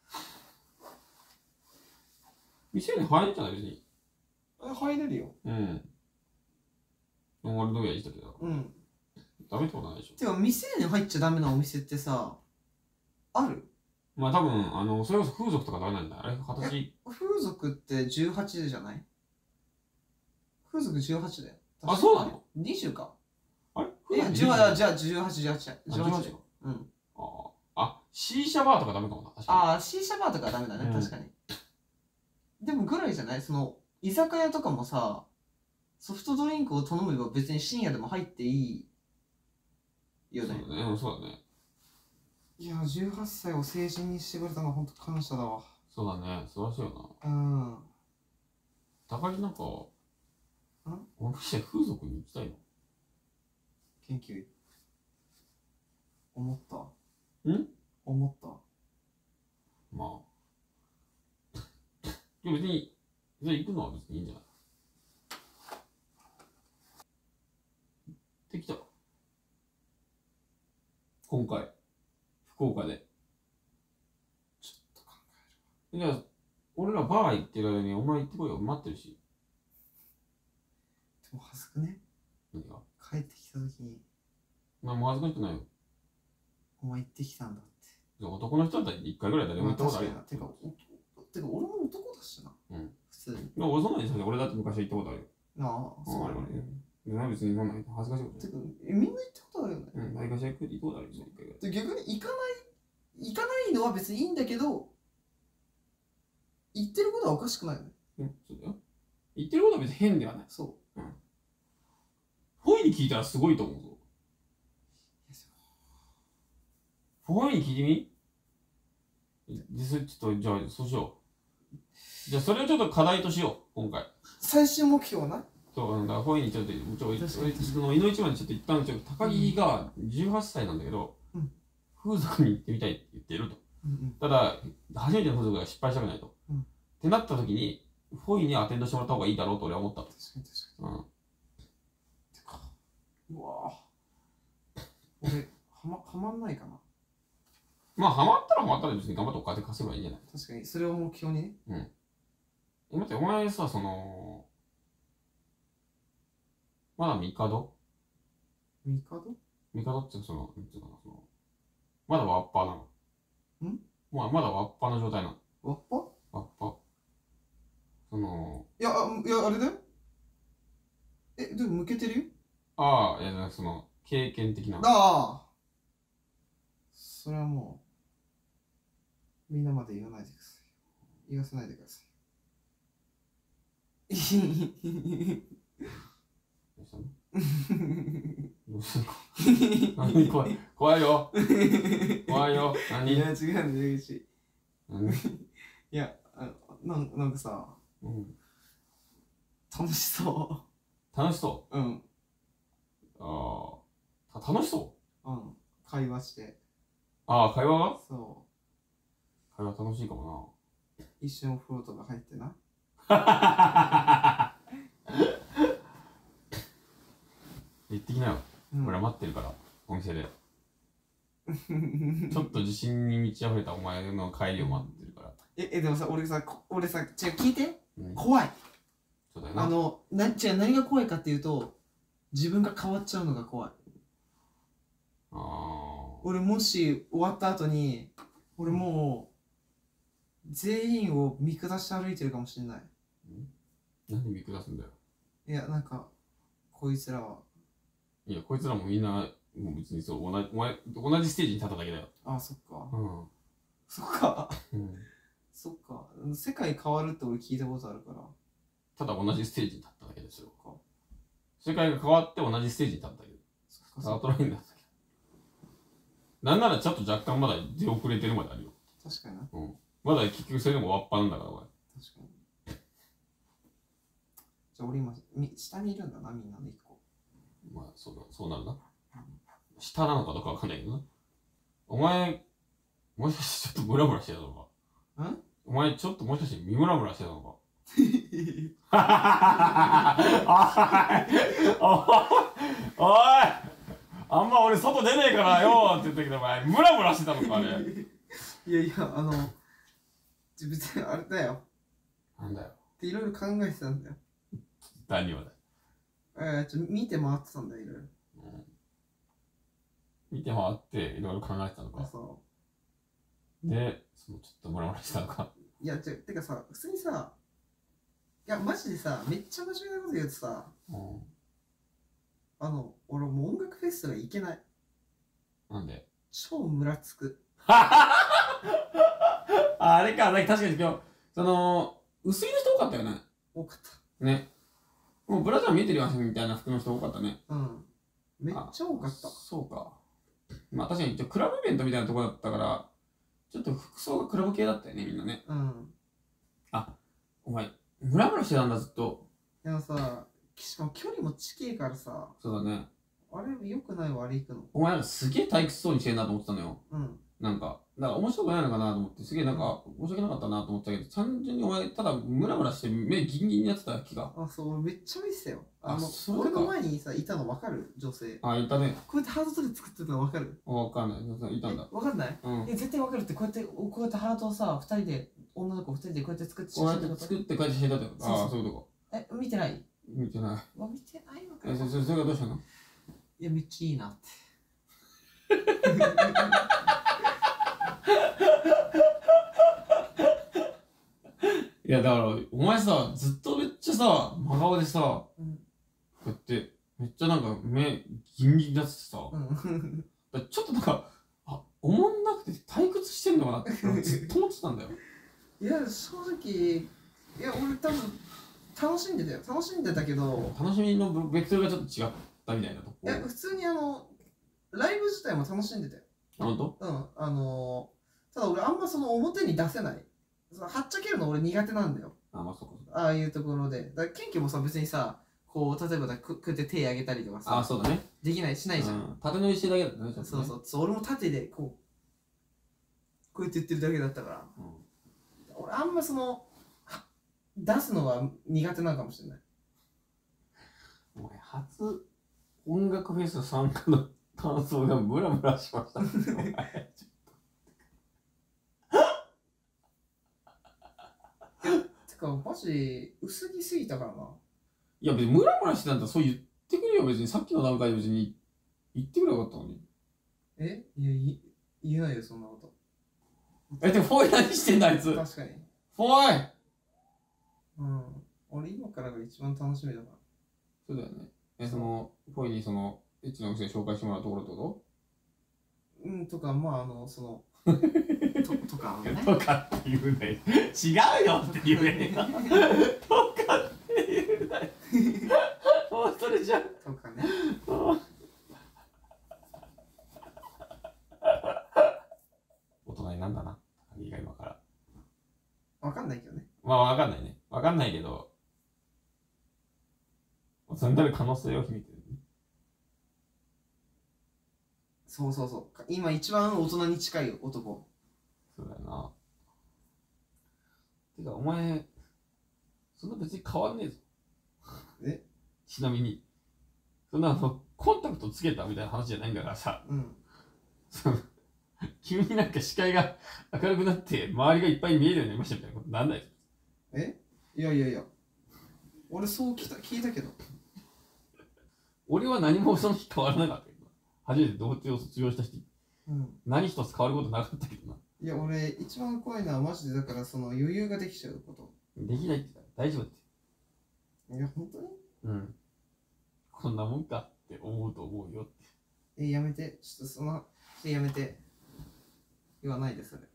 Speaker 2: 店に入れんじゃない別に。
Speaker 1: え、入れるよ。
Speaker 2: うん。ノンアル飲みはいいんだけど。うん。ダメってことないでしょ。
Speaker 1: てか、店に入っちゃダメなお店ってさ、ある？
Speaker 2: まあ多分、あの、それこそ風俗とかダメなんだよ。あれ、形。
Speaker 1: 風俗ってじゅうはちじゃない？風俗じゅうはちだよ。
Speaker 2: あ、そうなの？
Speaker 1: にじゅう か。
Speaker 2: あれ？
Speaker 1: いや、じゅうはち、じゃあじゅうはち、じゅうはち。じゅうはち。うん。
Speaker 2: ああ。あ、シーシャバーとかダメかもな。確か
Speaker 1: に。ああ、シーシャバーとかダメだね、うん、確かに。でもぐらいじゃない？その、居酒屋とかもさ、ソフトドリンクを頼めば別に深夜でも入っていいよね。
Speaker 2: そうだね、そうだね。
Speaker 1: いや、じゅうはっさいを成人にしてくれたのは本当感謝だわ。
Speaker 2: そうだね、素晴らしいよな。
Speaker 1: うん。
Speaker 2: 高木なんか、ん俺風俗に行きたいの？
Speaker 1: 研究。思った？
Speaker 2: ん？
Speaker 1: 思った。
Speaker 2: まあ。いや別に、じゃあ行くのは別にいいんじゃない？行ってきた。今回。福岡で。
Speaker 1: ちょっと考える。
Speaker 2: いや、俺らバー行ってる間にお前行ってこいよ。待ってるし。
Speaker 1: でも恥ずくね？
Speaker 2: 何が？
Speaker 1: 帰ってきた時に。
Speaker 2: まあもう恥ずかしくないよ。
Speaker 1: お前行ってきたんだって。
Speaker 2: 男の人だったら一回ぐらい誰も行ったことあるよ。
Speaker 1: てか、てか俺も男だしな。
Speaker 2: うん。
Speaker 1: 普通に。
Speaker 2: いや、俺そんなに俺だって昔行ったことあるよ。
Speaker 1: なあ、
Speaker 2: そうあるからね。別にそんな恥ずかしいこと。
Speaker 1: てか、え、みんな行ったことあるよね。
Speaker 2: うん、何かしら行ったことあるよ、一回ぐらい。
Speaker 1: で、逆に行かない、行かないのは別にいいんだけど、行ってることはおかしくないよね。
Speaker 2: うん、そうだよ。言ってることは別に変ではない。
Speaker 1: そう。うん。
Speaker 2: フォイに聞いたらすごいと思うぞ。フォイに聞いてみ？で、それちょっと、じゃあ、そうしよう。じゃあ、それをちょっと課題としよう、今回。
Speaker 1: 最終目標な？
Speaker 2: そう、だからフォイにちょっと、ちょ、その、いの一番にちょっと一旦、ちょっと、高木がじゅうはっさいなんだけど、うん、風俗に行ってみたいって言ってると。うんうん、ただ、初めての風俗が失敗したくないと。うん、ってなった時に、フォイにアテンドしてもらった方がいいだろうと俺は思った。確かに確かに。うん。てか、
Speaker 1: うわぁ。俺、はま、はまんないかな。
Speaker 2: まあハマったらハマったら別に頑張ってお金稼げばいいんじゃない？
Speaker 1: 確かに、それを目標にね。
Speaker 2: うん。え、待って、お前さ、その、まだミカド
Speaker 1: ミカド
Speaker 2: ミカドってその、なんていうかな、その、まだワッパーなの？
Speaker 1: ん
Speaker 2: まあ、まだワッパーの状態なの？
Speaker 1: ワッパ
Speaker 2: ワッパその、
Speaker 1: いや、あ、いや、あれだよ。え、でも向けてるよ。
Speaker 2: ああ、いや、その、経験的な。
Speaker 1: ああ。それはもう、みんなまで言わないでください。言わせないでください。
Speaker 2: どうしたの？どうしたの？何怖い。怖いよ。怖いよ。何？
Speaker 1: いや、違うんだよ、出口。
Speaker 2: 何？
Speaker 1: いや、あなんなんかさ、
Speaker 2: うん、
Speaker 1: 楽しそ
Speaker 2: 楽しそ
Speaker 1: う。うん。
Speaker 2: う。ああ、た楽しそう。
Speaker 1: うん。会話して。
Speaker 2: ああ、会話が
Speaker 1: そ
Speaker 2: 会話楽しいかも
Speaker 1: う。一瞬お風呂とか入ってな。
Speaker 2: な。行ってきなよ。
Speaker 1: うん、
Speaker 2: 俺は待ってるから、お店で。ちょっと自信に満ち溢れたお前の帰りを待ってるから。
Speaker 1: え、え、でもさ、俺さ、こ俺さ、違う、聞いて。
Speaker 2: うん、
Speaker 1: 怖い。
Speaker 2: そうだよな。
Speaker 1: あの、な、違う、何が怖いかっていうと、自分が変わっちゃうのが怖い。
Speaker 2: ああ。
Speaker 1: 俺もし終わった後に、俺もう、全員を見下して歩いてるかもしれない。
Speaker 2: なんで見下すんだよ。
Speaker 1: いや、なんか、こいつらは。
Speaker 2: いや、こいつらもみんな、もう別にそう、同じ、お前、同じステージに立っただけだよ。
Speaker 1: あ、そっか。
Speaker 2: うん。
Speaker 1: そっか。
Speaker 2: うん、
Speaker 1: そっか。世界変わるって俺聞いたことあるから。
Speaker 2: ただ同じステージに立っただけですよ。
Speaker 1: そっか。
Speaker 2: 世界が変わって同じステージに立っただけ。
Speaker 1: そっか
Speaker 2: スタ
Speaker 1: そっか。
Speaker 2: ートラインだっただけ。なんならちょっと若干まだ出遅れてるまであるよ。
Speaker 1: 確かにな。
Speaker 2: うん。まだ結局それでもワッパなんだから、お前。
Speaker 1: 確かに。じゃあ俺今、み下にいるんだな、みんなで一個。
Speaker 2: まあ、そうだ、そうなるな。下なのかどうかわかんないけどな。お前、もしかしてちょっとムラムラしてたのか？
Speaker 1: ん
Speaker 2: お前、ちょっともしかしてムラムラしてたのか？おいおいあんま俺外出ねえからよって言ったけど、お前、ムラムラしてたのか、あれ。
Speaker 1: いやいや、あの、別にあれだよ。
Speaker 2: なんだよ。
Speaker 1: っていろいろ考えてたんだよ。
Speaker 2: 何をだよ。
Speaker 1: えー、ちょ見て回ってたんだよ、いろいろ。
Speaker 2: 見て回っていろいろ考えてたのか。
Speaker 1: そ
Speaker 2: で、そのちょっとムラムラしたのか。
Speaker 1: う。いや、ちょ、てかさ、普通にさ、いや、マジでさ、めっちゃ真面目なこと言うとさ、
Speaker 2: うん。
Speaker 1: あの、俺もう音楽フェスが行けない。
Speaker 2: なんで？
Speaker 1: 超ムラつく。
Speaker 2: ああれか、確かに今日、その、薄いの人多かったよね。
Speaker 1: 多かっ
Speaker 2: ね。もうブラジャー見えてるよみたいな服の人多かったね。
Speaker 1: た。うん。めっちゃ多かった。
Speaker 2: そうか。まあ確かに、クラブイベントみたいなところだったから、ちょっと服装がクラブ系だったよね、みんなね。
Speaker 1: うん。
Speaker 2: あ、お前、ムラムラしてたんだ、ずっと。
Speaker 1: でもさ、しかも距離も近いからさ、
Speaker 2: そうだね。
Speaker 1: あれ良くないわ、あれ行くの。
Speaker 2: お前なんかすげえ退屈そうにしてるなと思ってたのよ。
Speaker 1: うん。
Speaker 2: なんか、だから面白くないのかなと思って、すげえなんか、申し訳なかったなと思ったけど、単純にお前、ただムラムラして目ギンギンにやってた気が。
Speaker 1: あ、そう、めっちゃ見てたよ。あの、
Speaker 2: あそうか
Speaker 1: 僕の前にさ、いたの分かる女性。
Speaker 2: あ、いたね。
Speaker 1: こうやってハートとか作ってたの分かる？
Speaker 2: わかんない。いたんだ。
Speaker 1: 分かんない？
Speaker 2: うん。
Speaker 1: え、絶対分かるって、こうやって、こうやってハートをさ、二人で、女の子二人でこうやって作って
Speaker 2: こうやって
Speaker 1: 写真とか
Speaker 2: 作ってこうやってしてたってこと。
Speaker 1: そうそう
Speaker 2: ああ、そういうとこ。
Speaker 1: え、見てない？
Speaker 2: 見てない。
Speaker 1: わ、見てないのか
Speaker 2: え、
Speaker 1: よ。
Speaker 2: そそそれがどうしたの？
Speaker 1: いや、めっちゃいいなって。
Speaker 2: いや、だから、お前さ、ずっとめっちゃさ、真顔でさ、こ
Speaker 1: うん。
Speaker 2: うやって、めっちゃなんか目ギンギンになっててさ、
Speaker 1: うん。
Speaker 2: だからちょっとなんか、あ、おもんなくて退屈してんのかなってずっと思ってたんだよ。
Speaker 1: いや、正直、いや、俺多分、楽しんでたよ。楽しんでたけど、
Speaker 2: 楽しみのベクトルがちょっと違ったみたいなとこ。
Speaker 1: いや、普通にあの、ライブ自体も楽しんでたよ。
Speaker 2: ほんと？
Speaker 1: うん。あのー、ただ俺あんまその表に出せない。そのはっちゃけるの俺苦手なんだよ。
Speaker 2: あ、まあそうかそうか。
Speaker 1: ああいうところで。だからケンキもさ、別にさ、こう、例えばだここうやって手上げたりとかさ、
Speaker 2: あ、そうだね。
Speaker 1: できない、しないじゃん。
Speaker 2: うん。縦乗りしてるだけだったね、ちょっとね。
Speaker 1: そうそうそう。俺も縦でこう、こうやって言ってるだけだったから。
Speaker 2: うん。
Speaker 1: 俺あんまその、は出すのは苦手なのかもしれない。
Speaker 2: お前、初
Speaker 5: 音楽フェス参加の感想がムラムラしました。
Speaker 1: てかマジ薄着すぎたからな。
Speaker 5: いや別にムラムラしてたんだったらそう言ってくれよ。別にさっきの段階で別に言ってくれよかったのに。
Speaker 1: えいやい言えないよそんなこと。
Speaker 5: え、でもフォイ何してんだあいつ。
Speaker 1: 確かに。
Speaker 5: フォイ。
Speaker 1: うん。俺今からが一番楽しみだから。
Speaker 5: そうだよね。え、そのフォイにそのエッチなお店紹介してもらうところってこ
Speaker 1: うんとかまああのそのととかね。
Speaker 5: とかって言うなよ。違うよって言えねえな。とかって言うなよ。もうそれじゃ。
Speaker 1: とかね。
Speaker 5: 大人になんだな。鍵が今から。
Speaker 1: わかんないけどね。
Speaker 5: まあわかんないね。わかんないけど、大人になる可能性を秘めてるね。
Speaker 1: そうそうそう。今一番大人に近い男。
Speaker 5: そうだよな。てか、お前、そんな別に変わんねえぞ。
Speaker 1: え
Speaker 5: ちなみに。そんなあの、コンタクトつけたみたいな話じゃないんだからさ。
Speaker 1: うん。
Speaker 5: その急になんか視界が明るくなって周りがいっぱい見えるようになりましたみたいなことなんない。
Speaker 1: えいやいやいや。俺そう聞いた聞いたけど。
Speaker 5: 俺は何もその日変わらなかったけどな。初めて童貞を卒業した日、
Speaker 1: うん。
Speaker 5: 何一つ変わることなかったけどな。
Speaker 1: いや俺一番怖いのはマジでだからその余裕ができちゃうこと。
Speaker 5: できないって言ったら大丈夫って。
Speaker 1: いや本当に
Speaker 5: うん。こんなもんかって思うと思うよって。
Speaker 1: えやめて。ちょっとそのえやめて。言わないでそれ。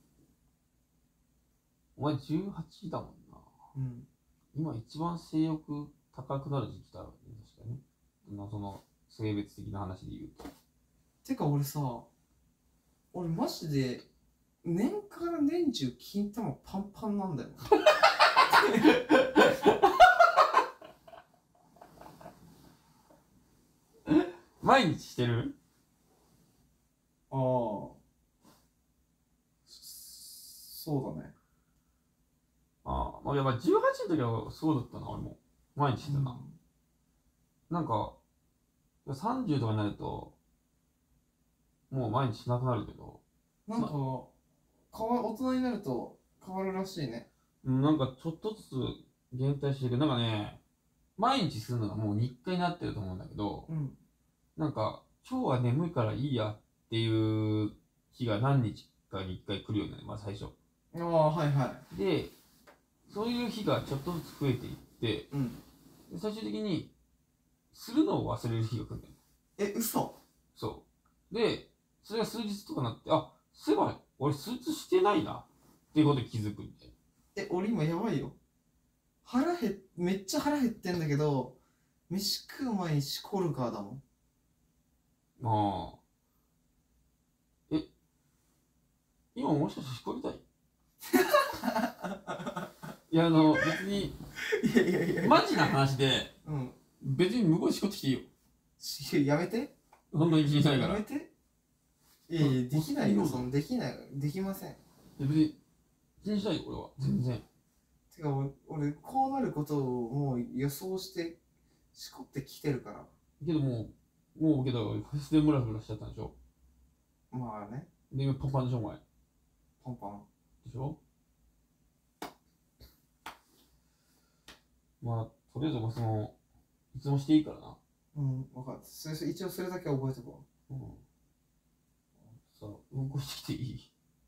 Speaker 5: お前じゅうはちだもんな。
Speaker 1: うん。
Speaker 5: 今一番性欲高くなる時期だろうね、確かに。のその性別的な話で言うと。
Speaker 1: てか俺さ、俺マジで年から年中金玉パンパンなんだよ。
Speaker 5: 毎日してる？
Speaker 1: ああ。そうだね。
Speaker 5: ああ、まあ、やっぱじゅうはちの時はそうだったな、俺も。毎日してたな。なんか、さんじゅうとかになると、もう毎日しなくなるけど、
Speaker 1: なんか、変わ大人になると変わるらしいね。
Speaker 5: うんなんかちょっとずつ減退してるけど、なんかね、毎日するのがもう日課になってると思うんだけど、
Speaker 1: うん。
Speaker 5: なんか、今日は眠いからいいやっていう日が何日かにいっかい来るようになる、まあ最初。
Speaker 1: ああ、はいは
Speaker 5: で、そういう日がちょっとずつ増えていって、
Speaker 1: い。うん。
Speaker 5: で最終的に、するのを忘れる日が来るんだよ。
Speaker 1: え、嘘？
Speaker 5: そう。で、それが数日とかなって、あ、そういえば俺スーツしてないなっていうことに気づくみたいな。
Speaker 1: え、俺今やばいよ。腹減めっちゃ腹減ってんだけど、飯食う前にシコルガーだもん。
Speaker 5: ああ。え、今もしかしてしこりたいいや、あの、別に、
Speaker 1: いやいやいや。
Speaker 5: マジな話で、
Speaker 1: うん。
Speaker 5: 別に向こうでしこってきていいよ。
Speaker 1: しやめて。
Speaker 5: そんなに気にしないから。
Speaker 1: やめて。いやいや、できないよ。
Speaker 5: うん
Speaker 1: そのできない。できません。
Speaker 5: いや別に気にしないよ、俺は。全然。
Speaker 1: てか俺、俺こうなることをもう予想してしこってきてるから。
Speaker 5: けどもう、もうけど、フェスでムラムラしちゃったんでしょ。
Speaker 1: まあね、
Speaker 5: で、今パンパンでしょ、お前。
Speaker 1: パンパン。
Speaker 5: でしょ。まあ、とりあえず、まあその、いつもしていいからな。
Speaker 1: うん、分かった。それ一応それだけは覚えておこ
Speaker 5: うん。さあ、うんこしてきていい？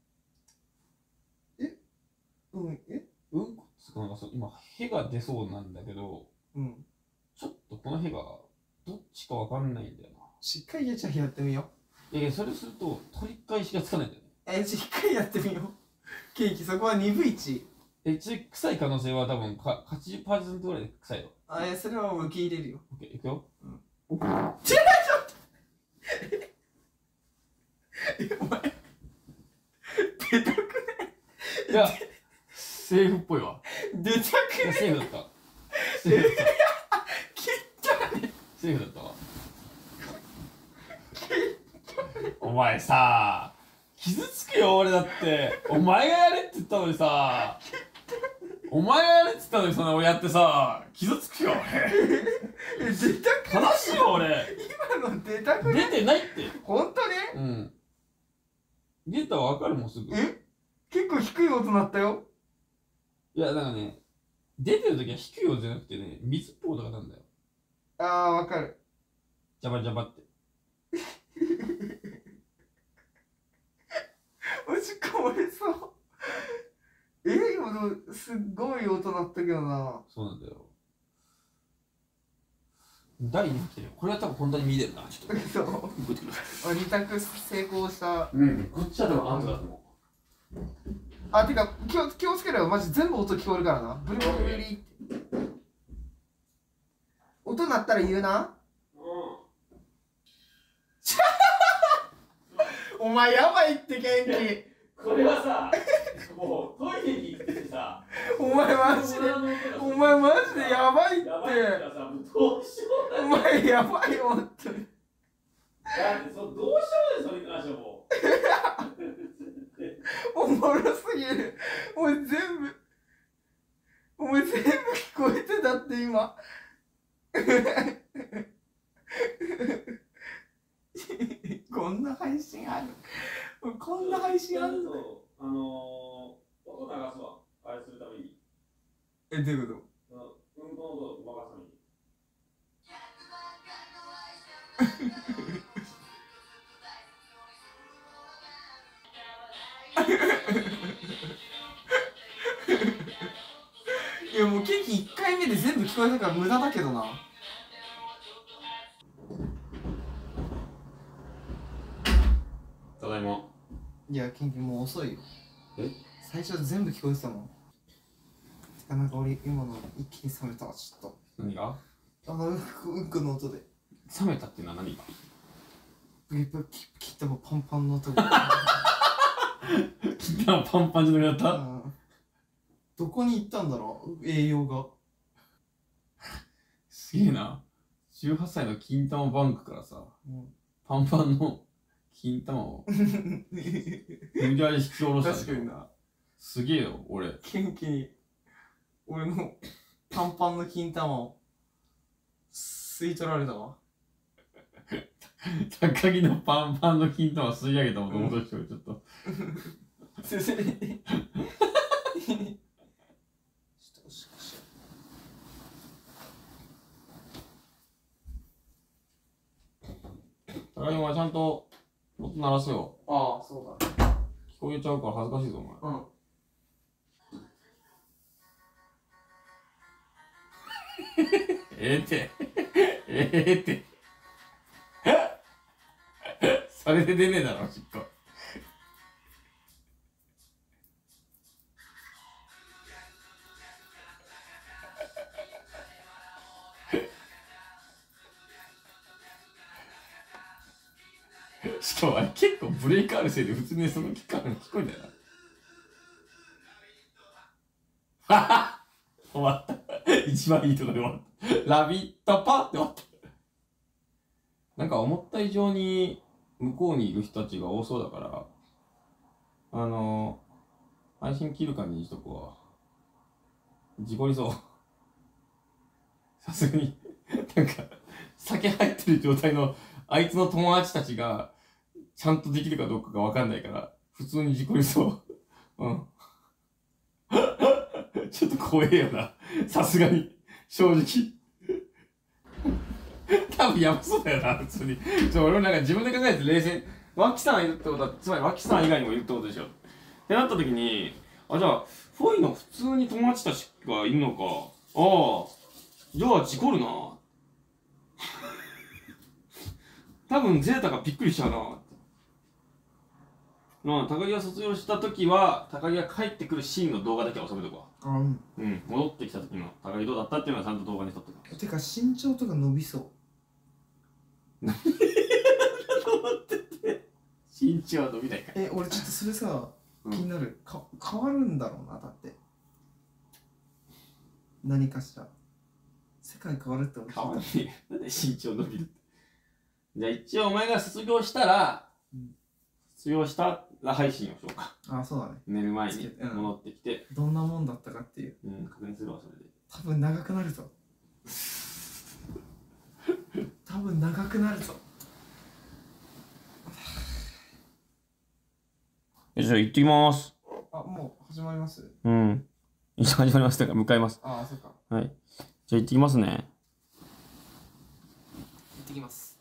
Speaker 1: う。うん、え
Speaker 5: うんこっつうかなんかそう、今、へが出そうなんだけど、
Speaker 1: うん。
Speaker 5: ちょっとこのへが、どっちかわかんないんだよな。
Speaker 1: しっかりやちゃんやってみよ
Speaker 5: いやいや、それすると、取り返しがつかないんだよね。
Speaker 1: う。え、しっかりやってみよう。ケーキ、そこはにぶいち。
Speaker 5: え、ち臭い可能性は多分かはちじゅっパーセントぐらいで臭いよ。
Speaker 1: あ、いや、それは受け入れるよ。
Speaker 5: オッケー、いくよ。
Speaker 1: うん。
Speaker 5: お
Speaker 1: 違う、ちょっとお前、出たく
Speaker 5: いや、セーフっぽいわ。
Speaker 1: 出たく
Speaker 5: いや、セーフだった。セーフだった。
Speaker 1: 切ったね。
Speaker 5: セーフだったわ。お前さ、傷つくよ、俺だって。お前がやれって言ったのにさ、おお前がやれっつったのにそんな俺やってさ、傷つくよ
Speaker 1: え、出たく
Speaker 5: 俺。悲しいよ俺。
Speaker 1: 今の出たく
Speaker 5: 出てないって。
Speaker 1: 本当に？
Speaker 5: うん。出たらわかるもんすぐ。
Speaker 1: え？結構低い音鳴ったよ。
Speaker 5: いや、だからね、出てる時は低い音じゃなくてね、水っぽい音がなんだよ。
Speaker 1: あー、わかる。
Speaker 5: ジャバジャバって。
Speaker 1: マジかわいそう。え、今のすっごい音鳴ったけどな。
Speaker 5: そうなんだよ。だいに来てるよ。これは多分本当に見れるな。ちょっと。
Speaker 1: そう。
Speaker 5: 動いてください。
Speaker 1: あ、二択成功した。
Speaker 5: うん。こっちは多分アンドだと思う。
Speaker 1: あ、てか気を気をつければマジ全部音聞こえるからな。ブリブリブリって。音鳴ったら言うな。
Speaker 5: う
Speaker 1: お前やばいって元気。
Speaker 5: ん。これはさ、もうトイレに行っててさ、
Speaker 1: お前マジで、お前マジでやばいって。
Speaker 5: やばいからさ、もうどうしよう
Speaker 1: お前やばいよ、本当に。
Speaker 5: だってそどうしようでそれに関してはもう。
Speaker 1: おもろすぎる。お前全部、お前全部聞こえてたって今。こんな配信ある。こんな配信ある。
Speaker 5: あのー、音流すわ。あれするために。
Speaker 1: え、どういうこ
Speaker 5: うんこの音をごまかすために。
Speaker 1: いやもうケーキいっかいめで全部聞こえたから無駄だけどな。
Speaker 5: ただいま。
Speaker 1: いや、ケンキもう遅いよ。
Speaker 5: え？
Speaker 1: 最初全部聞こえてたもん。てかなんか俺今の一気に冷めたわ、ちょっと。
Speaker 5: 何が？
Speaker 1: あのうんこうんこの音で。
Speaker 5: 冷めたっていうのは何が？
Speaker 1: やっぱき切ったもパンパンの音が。
Speaker 5: 切ったパンパンじゃなくなった？
Speaker 1: うん、どこに行ったんだろう、栄養が。
Speaker 5: すげえな。じゅうはっさいの金玉バンクからさ、
Speaker 1: うん、
Speaker 5: パンパンの金玉を無理やり引き下ろしたんだよ。
Speaker 1: 確かにな。
Speaker 5: すげえよ、俺。
Speaker 1: 元気に俺のパンパンの金玉を吸い取られたわ。
Speaker 5: 高木のパンパンの金玉吸い上げたもと戻してる、ちょっと。
Speaker 1: 先生に。ちょっとおしっこしよ
Speaker 5: 高木お前ちゃんと音鳴らすよ。
Speaker 1: う。ああ、そうだ。
Speaker 5: 聞こえちゃうから恥ずかしいぞ、お前。
Speaker 1: うん。
Speaker 5: ええって。ええって。それで出ねえだろ、おしっこ。しかもあれ結構ブレーカーあるせいで普通にその聞こえ聞こえんだよな。はは終わった。一番いいとこで終わった。ラビットパって終わった。なんか思った以上に向こうにいる人たちが多そうだから、あのー、配信切る感じにしとこう。事故りそう。さすがに、なんか、酒入ってる状態のあいつの友達たちがちゃんとできるかどうかがわかんないから、普通に事故りそう。うん。ちょっと怖えよな。さすがに。正直。多分やばそうだよな、普通に。ちょ、俺もなんか自分で考えて冷静に。脇さんいるってことは、つまり脇さん以外にもいるってことでしょ。ってなった時に、あ、じゃあ、フォイの普通に友達たちがいるのか。ああ。じゃあ、事故るな。多分ゼータがびっくりしちゃうな。まあ、高木が卒業した時は、高木が帰ってくるシーンの動画だけは収めとくわ。
Speaker 1: うん。
Speaker 5: うん、戻ってきた時の高木どうだったっていうのはちゃんと動画に撮ってくわ。
Speaker 1: てか身長とか伸びそう。
Speaker 5: 身長は伸びないか。
Speaker 1: え、俺ちょっとそれさ、
Speaker 5: うん、
Speaker 1: 気になる。か変わるんだろうな、だって。何かしら。世界変わるって思ってた。
Speaker 5: 変わんねえ。なんで身長伸びるって。じゃあ一応お前が卒業したら、うん、卒業したら配信をしようか。
Speaker 1: あ、そうだね。
Speaker 5: 寝る前に戻ってきて、
Speaker 1: うん、どんなもんだったかっていう、
Speaker 5: うん、
Speaker 1: 分長くなるぞ。多分長くなるぞ。
Speaker 5: えじゃあ行ってきます。
Speaker 1: あ、もう始まります。
Speaker 5: うん。一応始まります。だから向かいます。
Speaker 1: ああ、そっか。
Speaker 5: はい。じゃあ行ってきますね。
Speaker 1: 行ってきます。